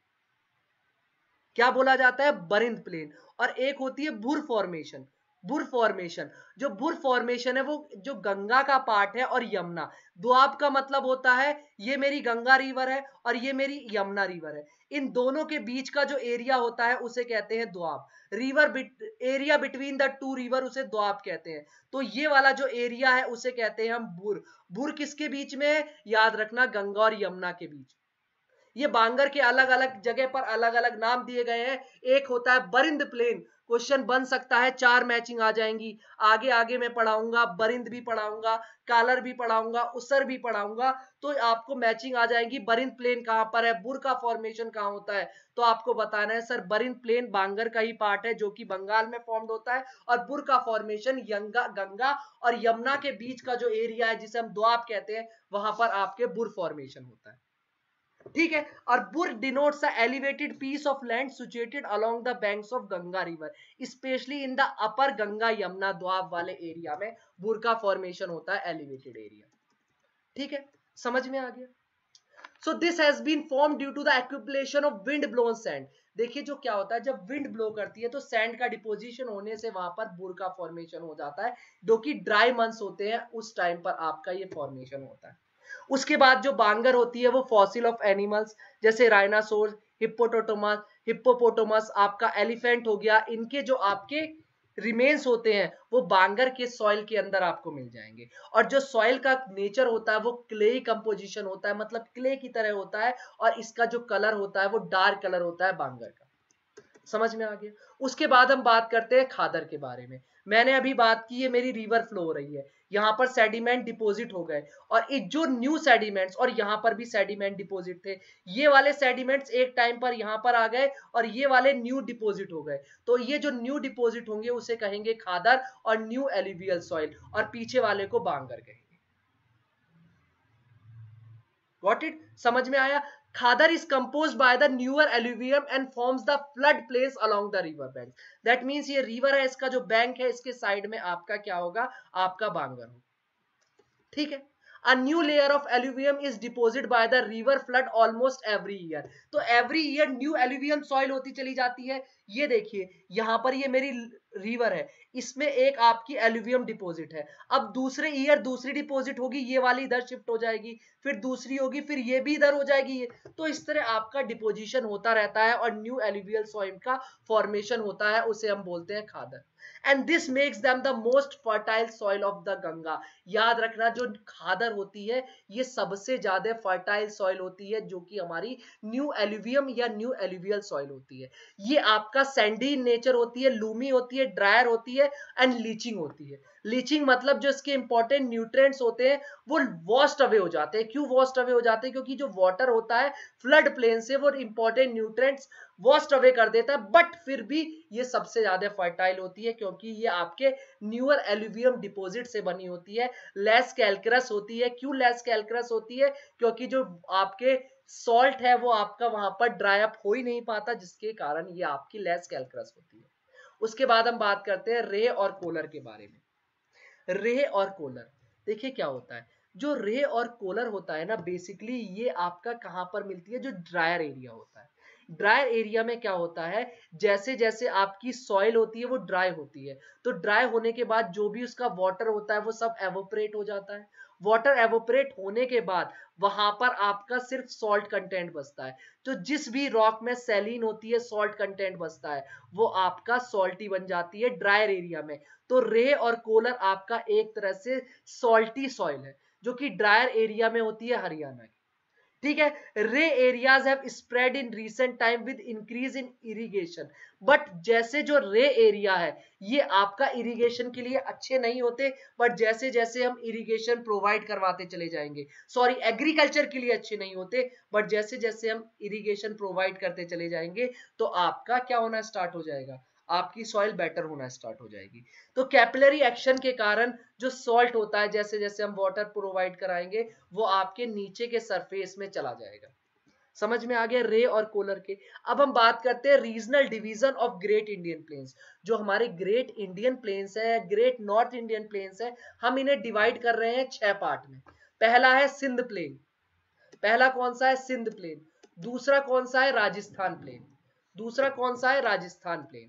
क्या बोला जाता है, बरिंद प्लेन। और एक होती है बुर फॉर्मेशन। बुर फॉर्मेशन, जो बुर फॉर्मेशन है वो जो गंगा का पार्ट है और यमुना, दोआब का मतलब होता है ये मेरी गंगा रिवर है और ये मेरी यमुना रिवर है, इन दोनों के बीच का जो एरिया होता है उसे कहते हैं doab. River bit, area between the two river उसे दोआब कहते हैं। तो ये वाला जो एरिया है उसे कहते हैं हम बुर। बुर किसके बीच में है, याद रखना गंगा और यमुना के बीच। ये बांगर के अलग अलग जगह पर अलग अलग नाम दिए गए हैं। एक होता है बरिंद प्लेन, क्वेश्चन बन सकता है, चार मैचिंग आ जाएंगी। आगे आगे मैं पढ़ाऊंगा, बरिंद भी पढ़ाऊंगा, कालर भी पढ़ाऊंगा, उसर भी पढ़ाऊंगा, तो आपको मैचिंग आ जाएंगी। बरिंद प्लेन कहां पर है, बुर का फॉर्मेशन कहां होता है, तो आपको बताना है सर बरिंद प्लेन बांगर का ही पार्ट है जो कि बंगाल में फॉर्म्ड होता है, और बुर का फॉर्मेशन यंगा गंगा और यमुना के बीच का जो एरिया है जिसे हम दोआब कहते हैं, वहां पर आपके बुर फॉर्मेशन होता है। ठीक है, और bhur denotes a elevated piece of land situated along the banks of Ganga river, specially in the upper Ganga Yamuna doab वाले एरिया में बुर का फॉर्मेशन होता है, एलिवेटेड एरिया। ठीक है, समझ में आ गया। So this has been form due to the accumulation of wind blown sand. देखिए जो क्या होता है, जब विंड ब्लो करती है तो सैंड का डिपोजिशन होने से वहां पर बुर का फॉर्मेशन हो जाता है, जो कि ड्राई मंथ्स होते हैं उस टाइम पर आपका ये फॉर्मेशन होता है। उसके बाद जो बांगर होती है वो फॉसिल ऑफ एनिमल्स, जैसे राइनासोर, हिप्पोपोटामस हिप्पोपोटामस आपका एलिफेंट हो गया, इनके जो आपके रिमेन्स होते हैं वो बांगर के सॉइल के अंदर आपको मिल जाएंगे। और जो सॉइल का नेचर होता है वो क्ले कंपोजिशन होता है, मतलब क्ले की तरह होता है, और इसका जो कलर होता है वो डार्क कलर होता है बांगर का। समझ में आ गया। उसके बाद हम बात करते हैं खादर के बारे में। मैंने अभी बात की है मेरी रिवर फ्लो हो रही है, यहाँ पर सेडिमेंट डिपॉजिट हो गए, और एक जो न्यू सेडिमेंट्स, और यहाँ पर भी सेडिमेंट डिपॉजिट थे, ये वाले सेडिमेंट्स एक टाइम पर यहाँ पर आ गए और ये वाले न्यू डिपॉजिट हो गए। तो ये जो न्यू डिपॉजिट होंगे उसे कहेंगे खादर और न्यू एलुवियल सॉइल, और पीछे वाले को बांगर कहेंगे। Got it? समझ में आया। Khadar is composed by the newer alluvium and forms the flood plains along the river bank. That means ये रिवर है, इसका जो बैंक है इसके साइड में आपका क्या होगा, आपका बांगर होगा। ठीक है, a new layer of alluvium is deposited by the river flood almost every year. तो every year new alluvium soil होती चली जाती है। ये देखिए यहाँ पर ये मेरी रिवर है, इसमें एक आपकी एलुवियम डिपॉजिट है। अब दूसरे ईयर दूसरी डिपॉजिट होगी, ये वाली इधर शिफ्ट हो जाएगी, फिर दूसरी होगी, फिर ये भी इधर हो जाएगी। ये तो इस तरह आपका डिपोजिशन होता रहता है और न्यू एलुवियल सॉइल का फॉर्मेशन होता है, उसे हम बोलते हैं khadar. And this makes them the most fertile soil of the Ganga. याद रखना जो खादर होती है ये सबसे ज्यादा फर्टाइल सॉइल होती है, जो कि हमारी न्यू एलुवियम या न्यू एलुवियल सॉइल होती है। ये आपका सैंडी नेचर होती है, लूमी होती है, ड्रायर होती है, एंड लीचिंग होती है। लीचिंग मतलब जो इसके इंपॉर्टेंट न्यूट्रिएंट्स होते हैं वो वॉस्ट अवे हो जाते हैं। क्यों वॉस्ट अवे हो जाते हैं, क्योंकि जो वाटर होता है फ्लड प्लेन से वो इंपॉर्टेंट न्यूट्रिएंट्स वॉस्ट अवे कर देता है, बट फिर भी ये सबसे ज्यादा फर्टाइल होती है क्योंकि ये आपके न्यूअर एलुवियम डिपॉजिट से बनी होती है, लेस कैल्करस होती है। क्यों लेस कैल्करस होती है, क्योंकि जो आपके सॉल्ट है वो आपका वहां पर ड्राई अप हो ही नहीं पाता, जिसके कारण ये आपकी लेस कैल्करस होती है। उसके बाद हम बात करते हैं रेह और कोलर के बारे में। रेह और कोलर, देखिए क्या होता है, जो रे और कोलर होता है ना, बेसिकली ये आपका कहां पर मिलती है, जो ड्रायर एरिया होता है। ड्राई एरिया में क्या होता है, जैसे जैसे आपकी सॉइल होती है वो ड्राई होती है, तो ड्राई होने के बाद जो भी उसका वाटर होता है वो सब एवोपरेट हो जाता है। वाटर एवोपरेट होने के बाद वहां पर आपका सिर्फ सॉल्ट कंटेंट बचता है। तो जिस भी रॉक में सैलिन होती है, सॉल्ट कंटेंट बचता है, वो आपका सॉल्टी बन जाती है ड्रायर एरिया में। तो रे और कोलर आपका एक तरह से सॉल्टी सॉइल है, जो कि ड्रायर एरिया में होती है हरियाणा की। ठीक है, reh areas have spread in recent time with increase in irrigation. But जैसे जो रे एरिया है ये आपका इरिगेशन के लिए अच्छे नहीं होते, बट जैसे जैसे हम इरिगेशन प्रोवाइड करवाते चले जाएंगे, सॉरी एग्रीकल्चर के लिए अच्छे नहीं होते, बट जैसे जैसे हम इरिगेशन प्रोवाइड करते चले जाएंगे तो आपका क्या होना स्टार्ट हो जाएगा, आपकी सॉइल बेटर होना स्टार्ट हो जाएगी। तो कैपिलरी एक्शन के कारण जो सॉल्ट होता है, जैसे जैसे हम वाटर प्रोवाइड कराएंगे वो आपके नीचे के सरफेस में चला जाएगा। समझ में आ गया रे और कोलर के। अब हम बात करते हैं regional division of great Indian plains. जो हमारे ग्रेट इंडियन प्लेन्स है, ग्रेट नॉर्थ इंडियन प्लेन्स है, हम इन्हें डिवाइड कर रहे हैं छह पार्ट में। पहला है सिंध प्लेन, पहला कौन सा है, सिंध प्लेन। दूसरा कौन सा है, राजस्थान प्लेन। दूसरा कौन सा है, राजस्थान प्लेन।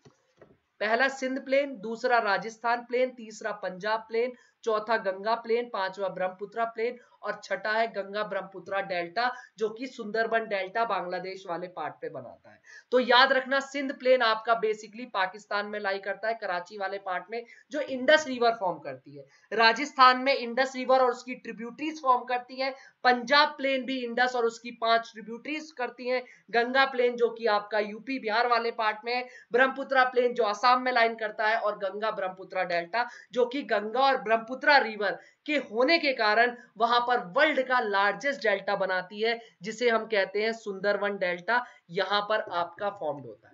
पहला सिंध प्लेन, दूसरा राजस्थान प्लेन, तीसरा पंजाब प्लेन, चौथा गंगा प्लेन, पांचवा ब्रह्मपुत्रा प्लेन और छठा है गंगा ब्रह्मपुत्रा डेल्टा, जो कि सुंदरबन डेल्टा बांग्लादेश वाले पार्ट पे बनाता है। तो याद रखना सिंध प्लेन आपका बेसिकली पाकिस्तान में लाई करता है, कराची वाले पार्ट में, जो इंडस रिवर फॉर्म करती है। राजस्थान में इंडस रिवर और उसकी ट्रिब्यूटरीज फॉर्म करती है। पंजाब प्लेन भी इंडस और उसकी पांच ट्रिब्यूटरीज करती है। गंगा प्लेन जो कि आपका यूपी बिहार वाले पार्ट में है। ब्रह्मपुत्रा प्लेन जो असम में लाइन करता है, और गंगा ब्रह्मपुत्रा डेल्टा जो कि गंगा और ब्रह्मपुत्रा रिवर के होने के कारण वहां पर वर्ल्ड का लार्जेस्ट डेल्टा बनाती है, जिसे हम कहते हैं सुंदरवन डेल्टा, यहां पर आपका फॉर्म्ड होता है।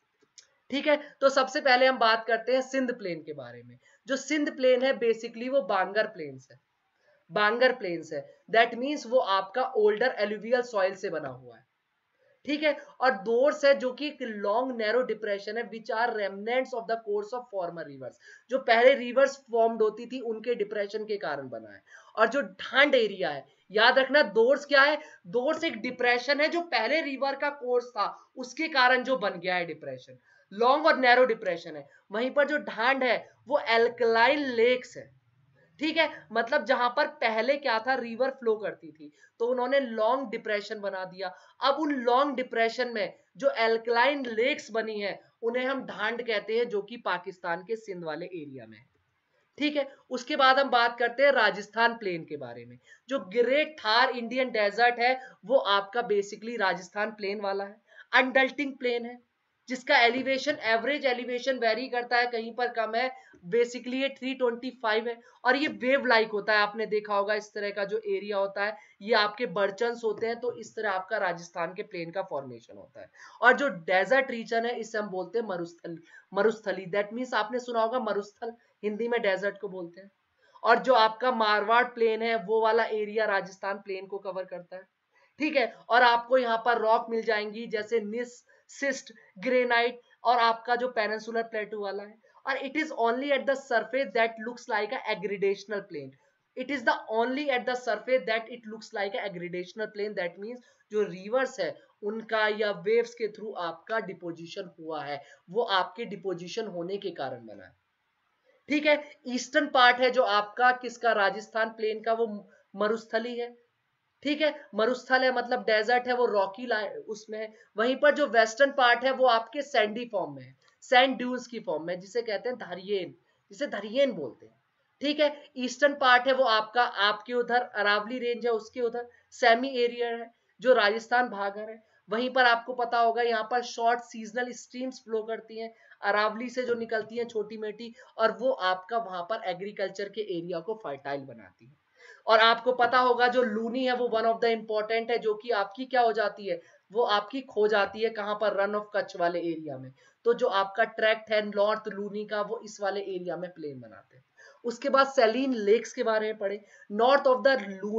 ठीक है, तो सबसे पहले हम बात करते हैं सिंध प्लेन के बारे में। जो सिंध प्लेन है बेसिकली वो बांगर प्लेन्स है, बांगर प्लेन्स है। दैट मींस वो आपका ओल्डर एलुवियल सॉइल से बना हुआ है। ठीक है, और दोर्स है जो कि एक लॉन्ग नैरो डिप्रेशन है, which are remnants of the course of former rivers. जो पहले रिवर्स फॉर्म्ड होती थी उनके डिप्रेशन के कारण बना है। और जो ढांड एरिया है, याद रखना दोर्स क्या है, दोर्स एक डिप्रेशन है जो पहले रिवर का कोर्स था उसके कारण जो बन गया है डिप्रेशन, लॉन्ग और नैरो डिप्रेशन है। वहीं पर जो ढांड है वो एल्कलाइन लेक्स है। ठीक है, मतलब जहां पर पहले क्या था, रिवर फ्लो करती थी, तो उन्होंने लॉन्ग डिप्रेशन बना दिया। अब उन लॉन्ग डिप्रेशन में जो एल्कलाइन लेक्स बनी है उन्हें हम ढांड कहते हैं, जो कि पाकिस्तान के सिंध वाले एरिया में है। ठीक है, उसके बाद हम बात करते हैं राजस्थान प्लेन के बारे में। जो ग्रेट थार इंडियन डेजर्ट है वो आपका बेसिकली राजस्थान प्लेन वाला है। अनडल्टिंग प्लेन है जिसका एलिवेशन, एवरेज एलिवेशन वेरी करता है, कहीं पर कम है, बेसिकली ये तीन सौ पच्चीस है। और ये वेव लाइक होता है, आपने देखा होगा इस तरह का जो एरिया होता है ये आपके बर्चन्स होते हैं, तो इस तरह आपका राजस्थान के प्लेन का फॉर्मेशन होता है। और जो डेजर्ट रीजन है इसे हम बोलते हैं मरुस्थल, मरुस्थली। दैट मीन्स आपने सुना होगा मरुस्थल, हिंदी में डेजर्ट को बोलते हैं। और जो आपका मारवाड़ प्लेन है वो वाला एरिया राजस्थान प्लेन को कवर करता है। ठीक है, और आपको यहाँ पर रॉक मिल जाएंगी जैसे निस, सिस्ट, ग्रेनाइट, और आपका जो पेनिनसुलर प्लेटू वाला है। और it is only at the surface that looks like a aggradational plain. It is the only at the surface that it looks like a aggradational plain. That means जो rivers है उनका या वेव्स के through आपका deposition हुआ है, वो आपके डिपोजिशन होने के कारण बना है। ठीक है, ईस्टर्न पार्ट है जो आपका किसका, राजस्थान प्लेन का, वो मरुस्थली है। ठीक है, मरुस्थल है मतलब डेजर्ट है, वो रॉकी उसमें है। वहीं पर जो वेस्टर्न पार्ट है वो आपके सैंडी फॉर्म में है, सैंड ड्यून्स की फॉर्म में, जिसे कहते हैं धरियेन, जिसे धरियेन बोलते हैं। ठीक है, ईस्टर्न पार्ट है वो आपका, आपके उधर अरावली रेंज है, उसके उधर सेमी एरिया है जो राजस्थान भागर है। वहीं पर आपको पता होगा यहाँ पर शॉर्ट सीजनल स्ट्रीम्स फ्लो करती हैं, अरावली से जो निकलती हैं छोटी मोटी, और वो आपका वहां पर एग्रीकल्चर के एरिया को फर्टाइल बनाती है। और आपको पता होगा जो लूनी है वो वन ऑफ द इंपॉर्टेंट है, जो कि आपकी क्या हो जाती है, वो आपकी खो जाती है कहां पर, रन ऑफ कच्छ वाले एरिया में। तो जो आपका ट्रैक्ट है नॉर्थ लूनी का वो इस वाले एरिया में प्लेन बनाते हैं। उसके बाद सैलीन लेक्स के बारे में पढ़े। North of the Luni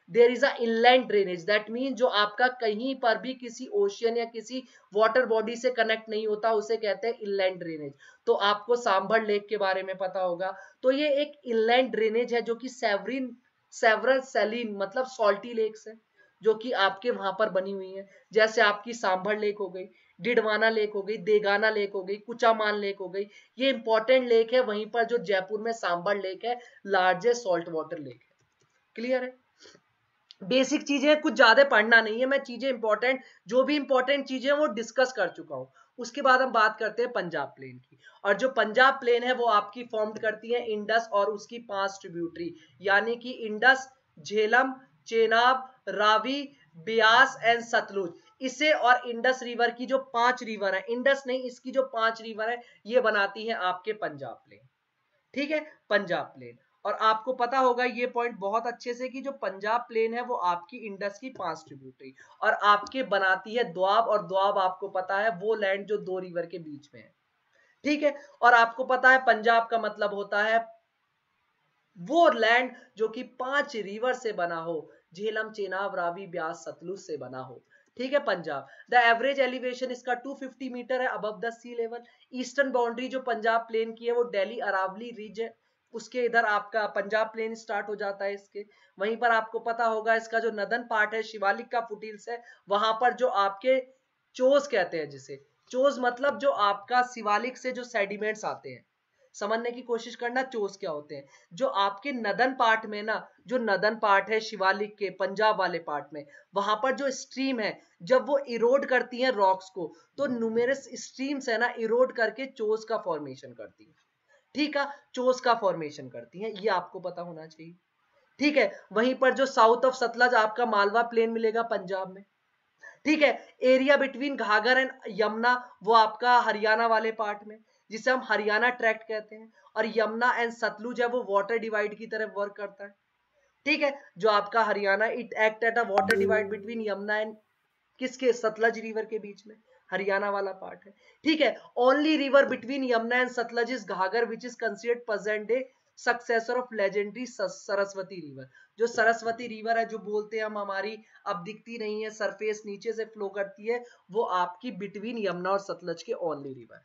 there is a inland drainage, that mean जो आपका कहीं पर भी किसी ओशियन या किसी वाटर बॉडी से कनेक्ट नहीं होता उसे कहते हैं इनलैंड ड्रेनेज। तो आपको सांभर लेक के बारे में पता होगा, तो ये एक इनलैंड ड्रेनेज है जो कि सेवरिन सेवरल सैलिन मतलब सॉल्टी लेक्स है जो कि आपके वहां पर बनी हुई है। जैसे आपकी सांभर लेक हो गई, डिडवाना लेक हो गई, देगाना लेक हो गई, कुचामान लेक हो गई, ये इंपॉर्टेंट लेक है। वहीं पर जो जयपुर में सांभर लेक है, लार्जेस्ट सॉल्ट वाटर लेक है। क्लियर है? बेसिक चीजें, कुछ ज्यादा पढ़ना नहीं है, मैं चीजें इंपॉर्टेंट, जो भी इंपॉर्टेंट चीजें वो डिस्कस कर चुका हूं। उसके बाद हम बात करते हैं पंजाब प्लेन की, और जो पंजाब प्लेन है वो आपकी फॉर्म करती है इंडस और उसकी पांच ट्रिब्यूटरी, यानी कि इंडस, झेलम, चेनाब, रावी, ब्यास एंड सतलुज। इसे और इंडस रिवर की जो पांच रिवर है, इंडस नहीं, इसकी जो पांच रिवर है ये बनाती है आपके पंजाब प्लेन। ठीक है, पंजाब प्लेन। और आपको पता होगा ये पॉइंट बहुत अच्छे से कि जो पंजाब प्लेन है वो आपकी इंडस की पांच ट्रिब्यूटरी और आपके बनाती है द्वाब, और द्वाब आपको पता है वो लैंड जो दो रिवर के बीच में है। ठीक है, और आपको पता है पंजाब का मतलब होता है वो लैंड जो कि पांच रिवर से बना हो, झेलम, चेनाब, रावी, ब्यास, सतलुज से बना हो। ठीक है, पंजाब। द एवरेज एलिवेशन इसका दो सौ पचास मीटर है above the sea level. Eastern boundary जो पंजाब प्लेन की है वो दिल्ली अरावली रीज है, उसके इधर आपका पंजाब प्लेन स्टार्ट हो जाता है इसके। वहीं पर आपको पता होगा इसका जो नदन पार्ट है, शिवालिक का फुटिल्स है, वहां पर जो आपके चोज कहते हैं, जिसे चोज मतलब जो आपका शिवालिक से जो सेडिमेंट्स आते हैं, समझने की कोशिश करना चोस क्या होते हैं। जो आपके नदन पार्ट में ना, जो नदन पार्ट है शिवालिक के पंजाब वाले पार्ट में, वहां पर जो स्ट्रीम है जब वो इरोड करती है रॉक्स को, तो न्यूमेरस स्ट्रीम्स है ना इरोड करके चोस का फॉर्मेशन करती है। ठीक है, चोस का फॉर्मेशन करती है, ये आपको पता होना चाहिए। ठीक है, वहीं पर जो साउथ ऑफ सतलज आपका मालवा प्लेन मिलेगा पंजाब में। ठीक है, area between Ghaggar and Yamuna वो आपका हरियाणा वाले पार्ट में, जिसे हम हरियाणा ट्रैक्ट कहते हैं। और यमुना एंड सतलुज है वो वाटर डिवाइड की तरह वर्क करता है। ठीक है, जो आपका Haryana, it act at a water divide between Yamuna and किसके, सतलज रिवर के बीच में, हरियाणा वाला पार्ट है। ठीक है, only river between Yamuna and Sutlej is Ghaggar which is considered present day successor of legendary Saraswati river. जो सरस्वती रिवर है जो बोलते हैं हम, हमारी अब दिखती नहीं है, सरफेस नीचे से फ्लो करती है, वो आपकी बिटवीन यमुना और सतलज के ओनली रिवर।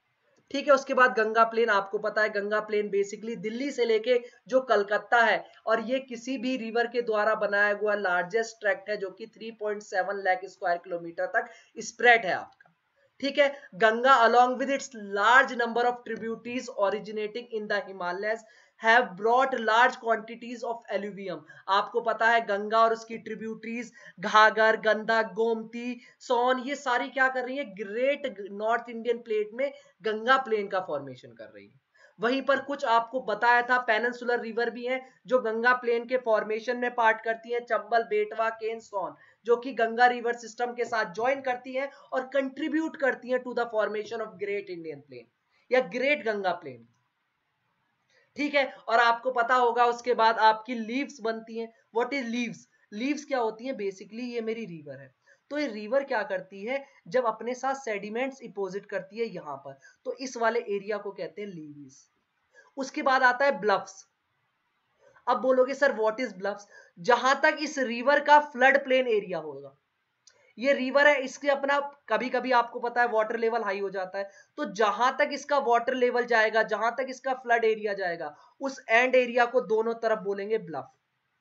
ठीक है, उसके बाद गंगा प्लेन, आपको पता है गंगा प्लेन बेसिकली दिल्ली से लेके जो कलकत्ता है, और ये किसी भी रिवर के द्वारा बनाया हुआ लार्जेस्ट ट्रैक्ट है जो कि तीन पॉइंट सात लाख स्क्वायर किलोमीटर तक स्प्रेड है आपका। ठीक है, Ganga along with its large number of tributaries originating in the Himalayas have brought large quantities of alluvium। आपको पता है गंगा और उसकी ट्रिब्यूटरीज घाघर, गंडक, गोमती, सोन, ये सारी क्या कर रही है, ग्रेट नॉर्थ इंडियन प्लेट में गंगा प्लेन का फॉर्मेशन कर रही है। वहीं पर कुछ आपको बताया था पेनिनसुलर रिवर भी है जो गंगा प्लेन के फॉर्मेशन में पार्ट करती है, चंबल, बेटवा, केन, सोन, जो कि गंगा रिवर सिस्टम के साथ ज्वाइन करती है और कंट्रीब्यूट करती है to the formation of great Indian plain या ग्रेट गंगा प्लेन। ठीक है, और आपको पता होगा उसके बाद आपकी लीव्स बनती हैं। What is leaves? लीव्स क्या होती है? बेसिकली ये मेरी रिवर है, तो ये रिवर क्या करती है, जब अपने साथ सेडिमेंट्स डिपॉजिट करती है यहाँ पर, तो इस वाले एरिया को कहते हैं लीव्स। उसके बाद आता है ब्लफ्स। अब बोलोगे सर व्हाट इज ब्लफ्स? जहां तक इस रिवर का फ्लड प्लेन एरिया होगा, ये रिवर है, इसके अपना कभी कभी आपको पता है वाटर लेवल हाई हो जाता है, तो जहां तक इसका वाटर लेवल जाएगा, जहां तक इसका फ्लड एरिया जाएगा, उस एंड एरिया को दोनों तरफ बोलेंगे ब्लफ।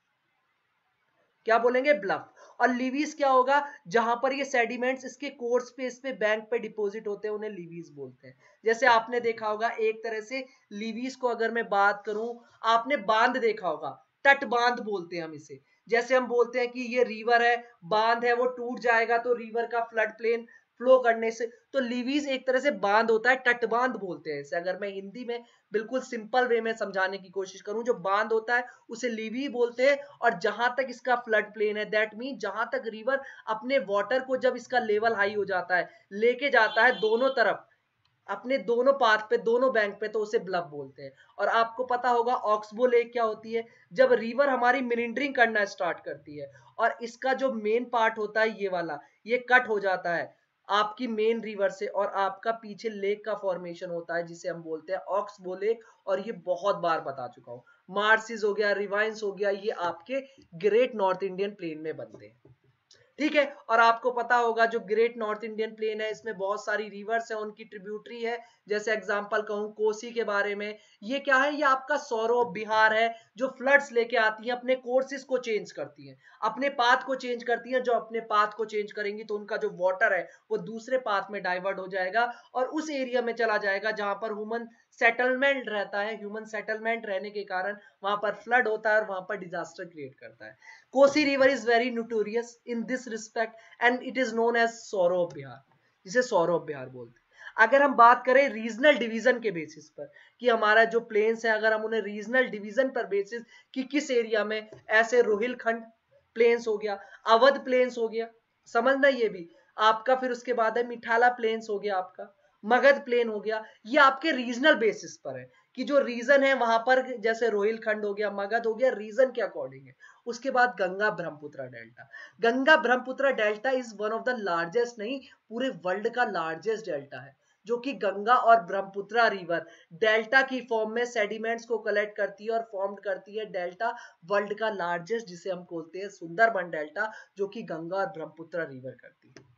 क्या बोलेंगे? ब्लफ। और लीवीज क्या होगा? जहां पर ये सेडिमेंट्स इसके कोर स्पेस पे बैंक पे डिपॉजिट होते हैं, उन्हें लीवीज बोलते हैं। जैसे आपने देखा होगा एक तरह से लीवीज को अगर मैं बात करूं, आपने बांध देखा होगा, तट बांध बोलते हैं हम इसे। जैसे हम बोलते हैं कि ये रिवर है, बांध है, वो टूट जाएगा तो रिवर का फ्लड प्लेन फ्लो करने से, तो लीवीज एक तरह से बांध होता है, तटबांध बोलते हैं इसे। अगर मैं हिंदी में बिल्कुल सिंपल वे में समझाने की कोशिश करूं, जो बांध होता है उसे लीवी बोलते हैं। और जहां तक इसका फ्लड प्लेन है, दैट मीन जहां तक रिवर अपने वाटर को जब इसका लेवल हाई हो जाता है, लेके जाता है दोनों तरफ, अपने दोनों पाथ पे, दोनों बैंक पे, तो उसे ब्लफ बोलते हैं। और आपको पता होगा ऑक्सबो लेक क्या होती है? जब रिवर हमारी मिलिंड्रिंग करना स्टार्ट करती है और इसका जो मेन पार्ट होता है ये वाला, ये कट हो जाता है आपकी मेन रिवर से, और आपका पीछे लेक का फॉर्मेशन होता है जिसे हम बोलते हैं ऑक्सबो लेक। और ये बहुत बार बता चुका हूं, मार्सिस हो गया, रिवाइंस हो गया, ये आपके ग्रेट नॉर्थ इंडियन प्लेन में बनते हैं। ठीक है, और आपको पता होगा जो ग्रेट नॉर्थ इंडियन प्लेन है इसमें बहुत सारी रिवर्स है, उनकी ट्रिब्यूटरी है। जैसे एग्जांपल कहूं कोसी के बारे में, ये क्या है, ये आपका सौरव बिहार है, जो फ्लड्स लेके आती है, अपने कोर्सेज को चेंज करती है, अपने पाथ को चेंज करती है। जो अपने पाथ को चेंज करेंगी तो उनका जो वाटर है वो दूसरे पाथ में डाइवर्ट हो जाएगा और उस एरिया में चला जाएगा जहां पर ह्यूमन सेटलमेंट रहता है। ह्यूमन सेटलमेंट रहने के कारण वहां पर फ्लड होता है और वहां पर डिजास्टर क्रिएट करता है। Kosi river is very notorious in this respect and it is known as sorrow Bihar, जिसे सौरव बिहार बोलते हैं। अगर हम बात करें रीजनल डिवीजन के बेसिस पर कि हमारा जो प्लेन्स है, अगर हम उन्हें रीजनल डिवीजन पर बेसिस कि किस एरिया में, ऐसे रोहिलखंड प्लेन्स हो गया, अवध प्लेन्स हो गया, समझना ये भी आपका। फिर उसके बाद है मिठाला प्लेन्स हो गया, आपका मगध प्लेन हो गया। ये आपके रीजनल बेसिस पर है कि जो रीजन है वहां पर, जैसे रोहिलखंड हो गया, मगध हो गया, रीजन के अकॉर्डिंग है। उसके बाद Ganga Brahmaputra delta. Ganga Brahmaputra delta is one of the largest, नहीं पूरे वर्ल्ड का लार्जेस्ट डेल्टा है, जो कि गंगा और ब्रह्मपुत्र रिवर डेल्टा की फॉर्म में सेडिमेंट्स को कलेक्ट करती है और फॉर्म करती है डेल्टा। वर्ल्ड का लार्जेस्ट जिसे हम बोलते हैं सुंदरबन डेल्टा, जो कि गंगा और ब्रह्मपुत्र रिवर करती है।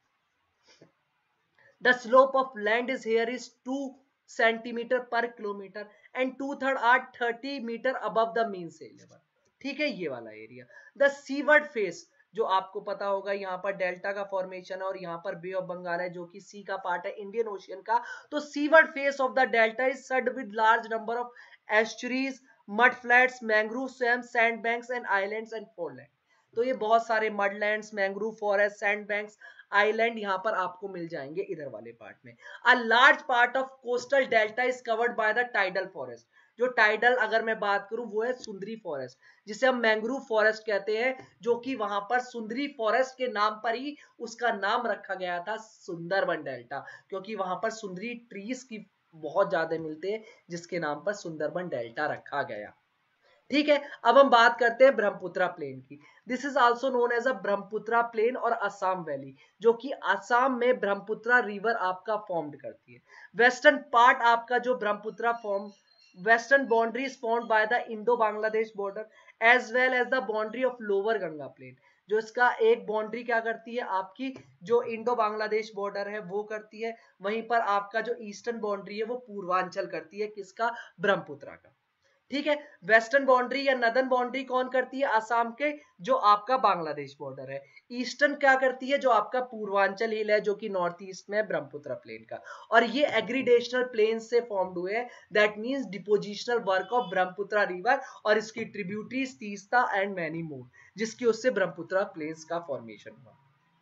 The slope of land is here is two centimeter per kilometer and two third are thirty meter above the mean sea level। ठीक है, ये वाला एरिया। द सीवर्ड फेस, जो आपको पता होगा यहाँ पर डेल्टा का फॉर्मेशन है और यहाँ पर बे ऑफ बंगाल है जो कि सी का पार्ट है, इंडियन ओशियन का। तो seaward face of the delta is studded with large number of estuaries, mud flats, mangrove swamp, sand banks and islands and foreland. तो ये बहुत सारे mudlands, mangrove forest, sand banks, island यहाँ पर आपको मिल जाएंगे इधर वाले पार्ट में। A large part of coastal delta is covered by the tidal forest. जो टाइडल अगर मैं बात करूं वो है सुंदरी फॉरेस्ट, जिसे हम मैंग्रोव फॉरेस्ट कहते हैं, जो कि वहां पर सुंदरी फॉरेस्ट के नाम पर ही उसका नाम रखा गया था सुंदरबन डेल्टा, क्योंकि वहां पर सुंदरी ट्रीज की बहुत ज्यादा मिलते हैं, जिसके नाम पर सुंदरबन डेल्टा रखा गया। ठीक है, अब हम बात करते हैं ब्रह्मपुत्र प्लेन की। This is also known as a Brahmaputra plain और असम वैली, जो कि असम में ब्रह्मपुत्र रिवर आपका फॉर्म्ड करती है। वेस्टर्न पार्ट आपका जो Brahmaputra form, western boundary is formed by the Indo Bangladesh border as well as the boundary of lower Ganga plain. जो इसका एक बाउंड्री क्या करती है, आपकी जो इंडो बांग्लादेश बॉर्डर है वो करती है, वहीं पर आपका जो ईस्टर्न बाउंड्री है वो पूर्वांचल करती है, किसका, ब्रह्मपुत्र का। ठीक है, वेस्टर्न बाउंड्री या नदर्न बाउंड्री कौन करती है, आसाम के जो आपका बांग्लादेश बॉर्डर है। ईस्टर्न क्या करती है, जो आपका पूर्वांचल हिल है, जो कि नॉर्थ ईस्ट में ब्रह्मपुत्र प्लेन का। और ये एग्रीडेशनल प्लेन से फॉर्म्ड हुए हैं, that means depositional work of Brahmaputra river और इसकी tributaries Teesta and many more, जिसकी उससे ब्रह्मपुत्र प्लेन्स का फॉर्मेशन हुआ।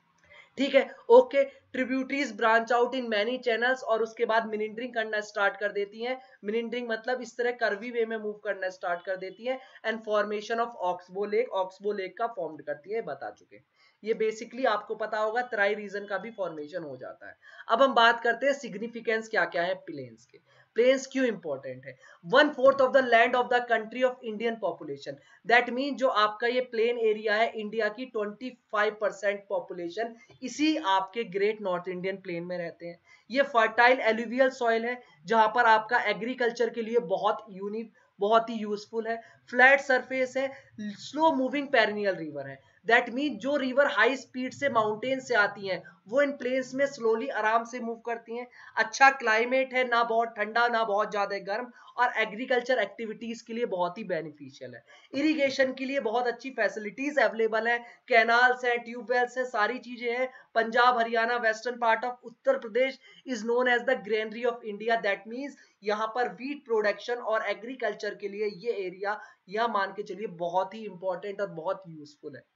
ठीक है, okay. Tributaries branch out in many channels और उसके बाद मिनिंडरिंग करना स्टार्ट कर देती हैं। मिनिंडरिंग मतलब इस तरह कर्वी वे में मूव करना स्टार्ट कर देती है and formation of oxbow lake, oxbow lake का फॉर्म्ड करती है, बता चुके। ये बेसिकली आपको पता होगा ट्राई रीजन का भी फॉर्मेशन हो जाता है। अब हम बात करते हैं सिग्निफिकेंस क्या क्या है प्लेन्स के। प्लेन्स क्यों इंपॉर्टेंट है, one fourth of the land of the country of Indian population, that mean जो आपका ये प्लेन एरिया है इंडिया की पच्चीस परसेंट पॉपुलेशन इसी आपके ग्रेट नॉर्थ इंडियन प्लेन में रहते हैं। ये फर्टाइल एलुवियल सॉइल है जहां पर आपका एग्रीकल्चर के लिए बहुत यूनिक, बहुत ही यूजफुल है। फ्लैट सरफेस है, स्लो मूविंग पेरिनियल रिवर है, दैट मीन जो रिवर हाई स्पीड से माउंटेन से आती हैं वो इन प्लेन्स में स्लोली आराम से मूव करती हैं। अच्छा क्लाइमेट है, ना बहुत ठंडा ना बहुत ज्यादा गर्म, और एग्रीकल्चर एक्टिविटीज के लिए बहुत ही बेनिफिशियल है। इरिगेशन के लिए बहुत अच्छी फैसिलिटीज अवेलेबल है, कैनाल्स हैं, ट्यूबवेल्स हैं, सारी चीजें हैं। Punjab, Haryana, western part of Uttar Pradesh is known as the granary of India, that means यहाँ पर वीट प्रोडक्शन और एग्रीकल्चर के लिए ये एरिया, यह मान के चलिए बहुत ही इंपॉर्टेंट और बहुत यूजफुल है।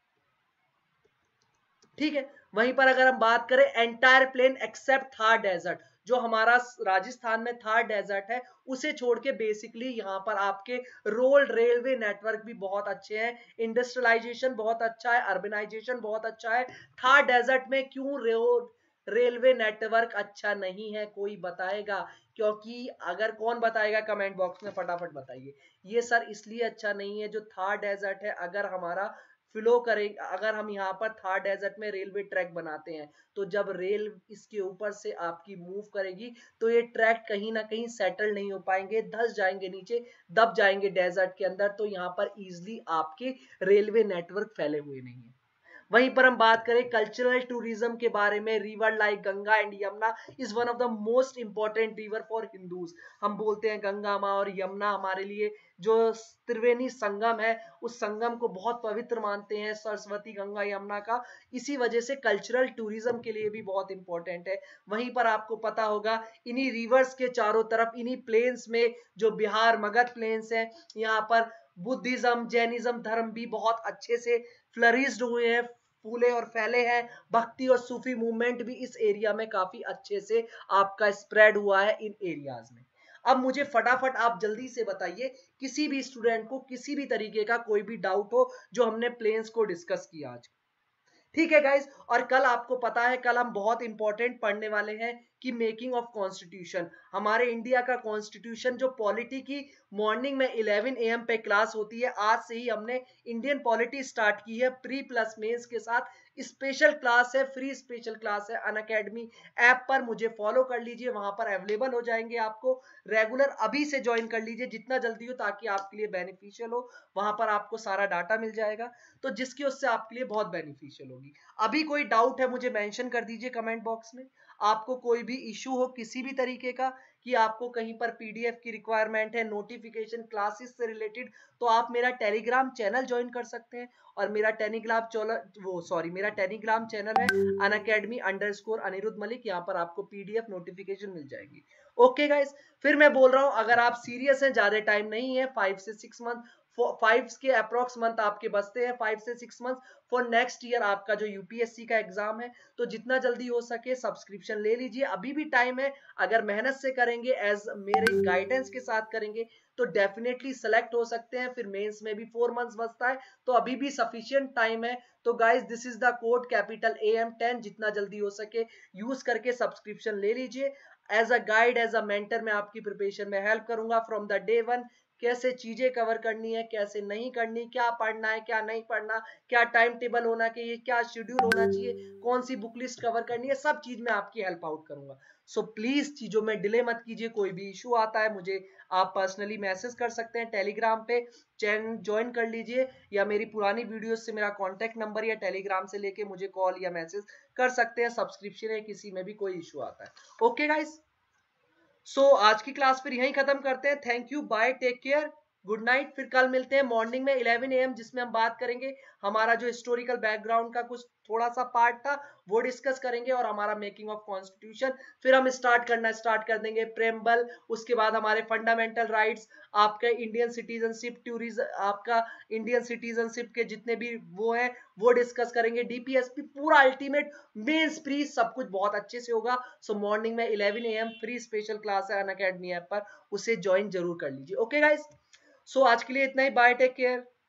ठीक है, वहीं पर अगर हम बात करें entire plain except Thar desert, जो हमारा राजस्थान में थार डेजर्ट है उसे छोड़ के बेसिकली यहाँ पर आपके रोड रेलवे नेटवर्क भी बहुत अच्छे हैं, इंडस्ट्रियलाइजेशन बहुत अच्छा है, अर्बनाइजेशन बहुत अच्छा है। थार डेजर्ट में क्यों रोड रेलवे नेटवर्क अच्छा नहीं है, कोई बताएगा? क्योंकि अगर कौन बताएगा कमेंट बॉक्स में फटाफट बताइए। ये सर इसलिए अच्छा नहीं है, जो थार डेजर्ट है अगर हमारा फ्लो करें। अगर हम यहाँ पर थार डेजर्ट में रेलवे ट्रैक बनाते हैं तो जब रेल इसके ऊपर से आपकी मूव करेगी तो ये ट्रैक कहीं ना कहीं सेटल नहीं हो पाएंगे, धस जाएंगे नीचे, दब जाएंगे डेजर्ट के अंदर। तो यहाँ पर इजिली आपके रेलवे नेटवर्क फैले हुए नहीं है। वहीं पर हम बात करें कल्चरल टूरिज्म के बारे में, river like Ganga and Yamuna is one of the most important river for Hindus. हम बोलते हैं गंगा माँ और यमुना हमारे लिए जो त्रिवेणी संगम है, उस संगम को बहुत पवित्र मानते हैं, सरस्वती गंगा यमुना का। इसी वजह से कल्चरल टूरिज्म के लिए भी बहुत इंपॉर्टेंट है। वहीं पर आपको पता होगा इन्हीं रिवर्स के चारों तरफ, इन्हीं प्लेन्स में जो बिहार मगध प्लेन्स हैं, यहाँ पर बुद्धिज्म जैनिज्म धर्म भी बहुत अच्छे से फ्लरिश्ड हुए हैं, फूले और फैले हैं। भक्ति और सूफी मूवमेंट भी इस एरिया में काफी अच्छे से आपका स्प्रेड हुआ है इन एरियाज में। अब मुझे फटाफट आप जल्दी से बताइए, किसी भी स्टूडेंट को किसी भी तरीके का कोई भी डाउट हो जो हमने प्लेन्स को डिस्कस किया आज। ठीक है गाइस, और कल आपको पता है कल हम बहुत इंपॉर्टेंट पढ़ने वाले हैं कि मेकिंग ऑफ कॉन्स्टिट्यूशन। हमारे इंडिया का कॉन्स्टिट्यूशन जो पॉलिटी की मॉर्निंग में इलेवन ए एम पे क्लास होती है, आज से ही हमने इंडियन पॉलिटी स्टार्ट की है प्री प्लस मेंस के साथ। स्पेशल क्लास है, फ्री स्पेशल क्लास है अनअकैडमी ऐप पर, मुझे फॉलो कर लीजिए, वहां पर अवेलेबल हो जाएंगे आपको। रेगुलर अभी से ज्वाइन कर लीजिए जितना जल्दी हो, ताकि आपके लिए बेनिफिशियल हो। वहां पर आपको सारा डाटा मिल जाएगा, तो जिसकी उससे आपके लिए बहुत बेनिफिशियल होगी। अभी कोई डाउट है मुझे मेंशन कर दीजिए कमेंट बॉक्स में। आपको कोई भी इशू हो किसी भी तरीके का, कि आपको कहीं पर पीडीएफ की रिक्वायरमेंट है, नोटिफिकेशन क्लासेस से रिलेटेड, तो आप मेरा टेलीग्राम चैनल ज्वाइन कर सकते हैं। और मेरा टेलीग्राम चैनल वो सॉरी मेरा टेलीग्राम चैनल है अनअकैडमी अंडरस्कोर अनिरुद्ध मलिक, यहाँ पर आपको पीडीएफ नोटिफिकेशन मिल जाएगी। ओके गाइस, फिर मैं बोल रहा हूँ अगर आप सीरियस हैं, ज्यादा टाइम नहीं है, फाइव से सिक्स मंथ फाइव के अप्रोक्स मंथ आपके बचते हैं, फाइव से six month for next year आपका जो यूपीएससी का एग्जाम है। तो जितना जल्दी हो सके सब्सक्रिप्शन ले लीजिए, अभी भी टाइम है। अगर मेहनत से करेंगे, एज मेरे गाइडेंस के साथ करेंगे, तो डेफिनेटली सेलेक्ट हो सकते हैं। फिर मेंस में भी फोर मंथ्स बचता है, तो अभी भी सफिशिएंट टाइम है। तो guys this is the code capital A M ten, जितना जल्दी हो सके यूज करके सब्सक्रिप्शन ले लीजिए। As a guide, as a mentor मैं आपकी प्रिपरेशन में हेल्प करूंगा फ्रॉम द डे वन। कैसे चीजें कवर करनी है, कैसे नहीं करनी, क्या पढ़ना है क्या नहीं पढ़ना, क्या टाइम टेबल होना चाहिए, क्या शेड्यूल होना चाहिए, कौन सी बुक लिस्ट कवर करनी है, सब चीज मैं आपकी हेल्प आउट करूंगा। सो प्लीज चीजों में डिले मत कीजिए। कोई भी इशू आता है मुझे आप पर्सनली मैसेज कर सकते हैं, टेलीग्राम पे चैनल ज्वाइन कर लीजिए, या मेरी पुरानी वीडियो से मेरा कॉन्टेक्ट नंबर या टेलीग्राम से लेके मुझे कॉल या मैसेज कर सकते हैं। सब्सक्रिप्शन है किसी में भी कोई इशू आता है। ओके गाइस, सो so, आज की क्लास फिर यहीं खत्म करते हैं। Thank you, bye, take care, good night. फिर कल मिलते हैं मॉर्निंग में इलेवन ए एम, जिसमें हम बात करेंगे हमारा जो हिस्टोरिकल बैकग्राउंड का कुछ थोड़ा सा पार्ट था वो डिस्कस करेंगे, और हमारा मेकिंग ऑफ कॉन्स्टिट्यूशन। फिर हम स्टार्ट करना स्टार्ट कर देंगे प्रेम्बल, उसके बाद हमारे फंडामेंटल राइट्स, आपका इंडियन सिटीजनशिप, टूरिज्म, आपका इंडियन सिटीजनशिप के जितने भी वो है वो डिस्कस करेंगे, डीपीएसपी, पूरा अल्टीमेट मेंस प्री सब कुछ बहुत अच्छे से होगा। सो मॉर्निंग में eleven A M free special class है अनअकैडमी ऐप पर, उसे ज्वाइन जरूर कर लीजिए। ओके गाइस, सो आज के लिए इतना ही, बाय, टेक केयर।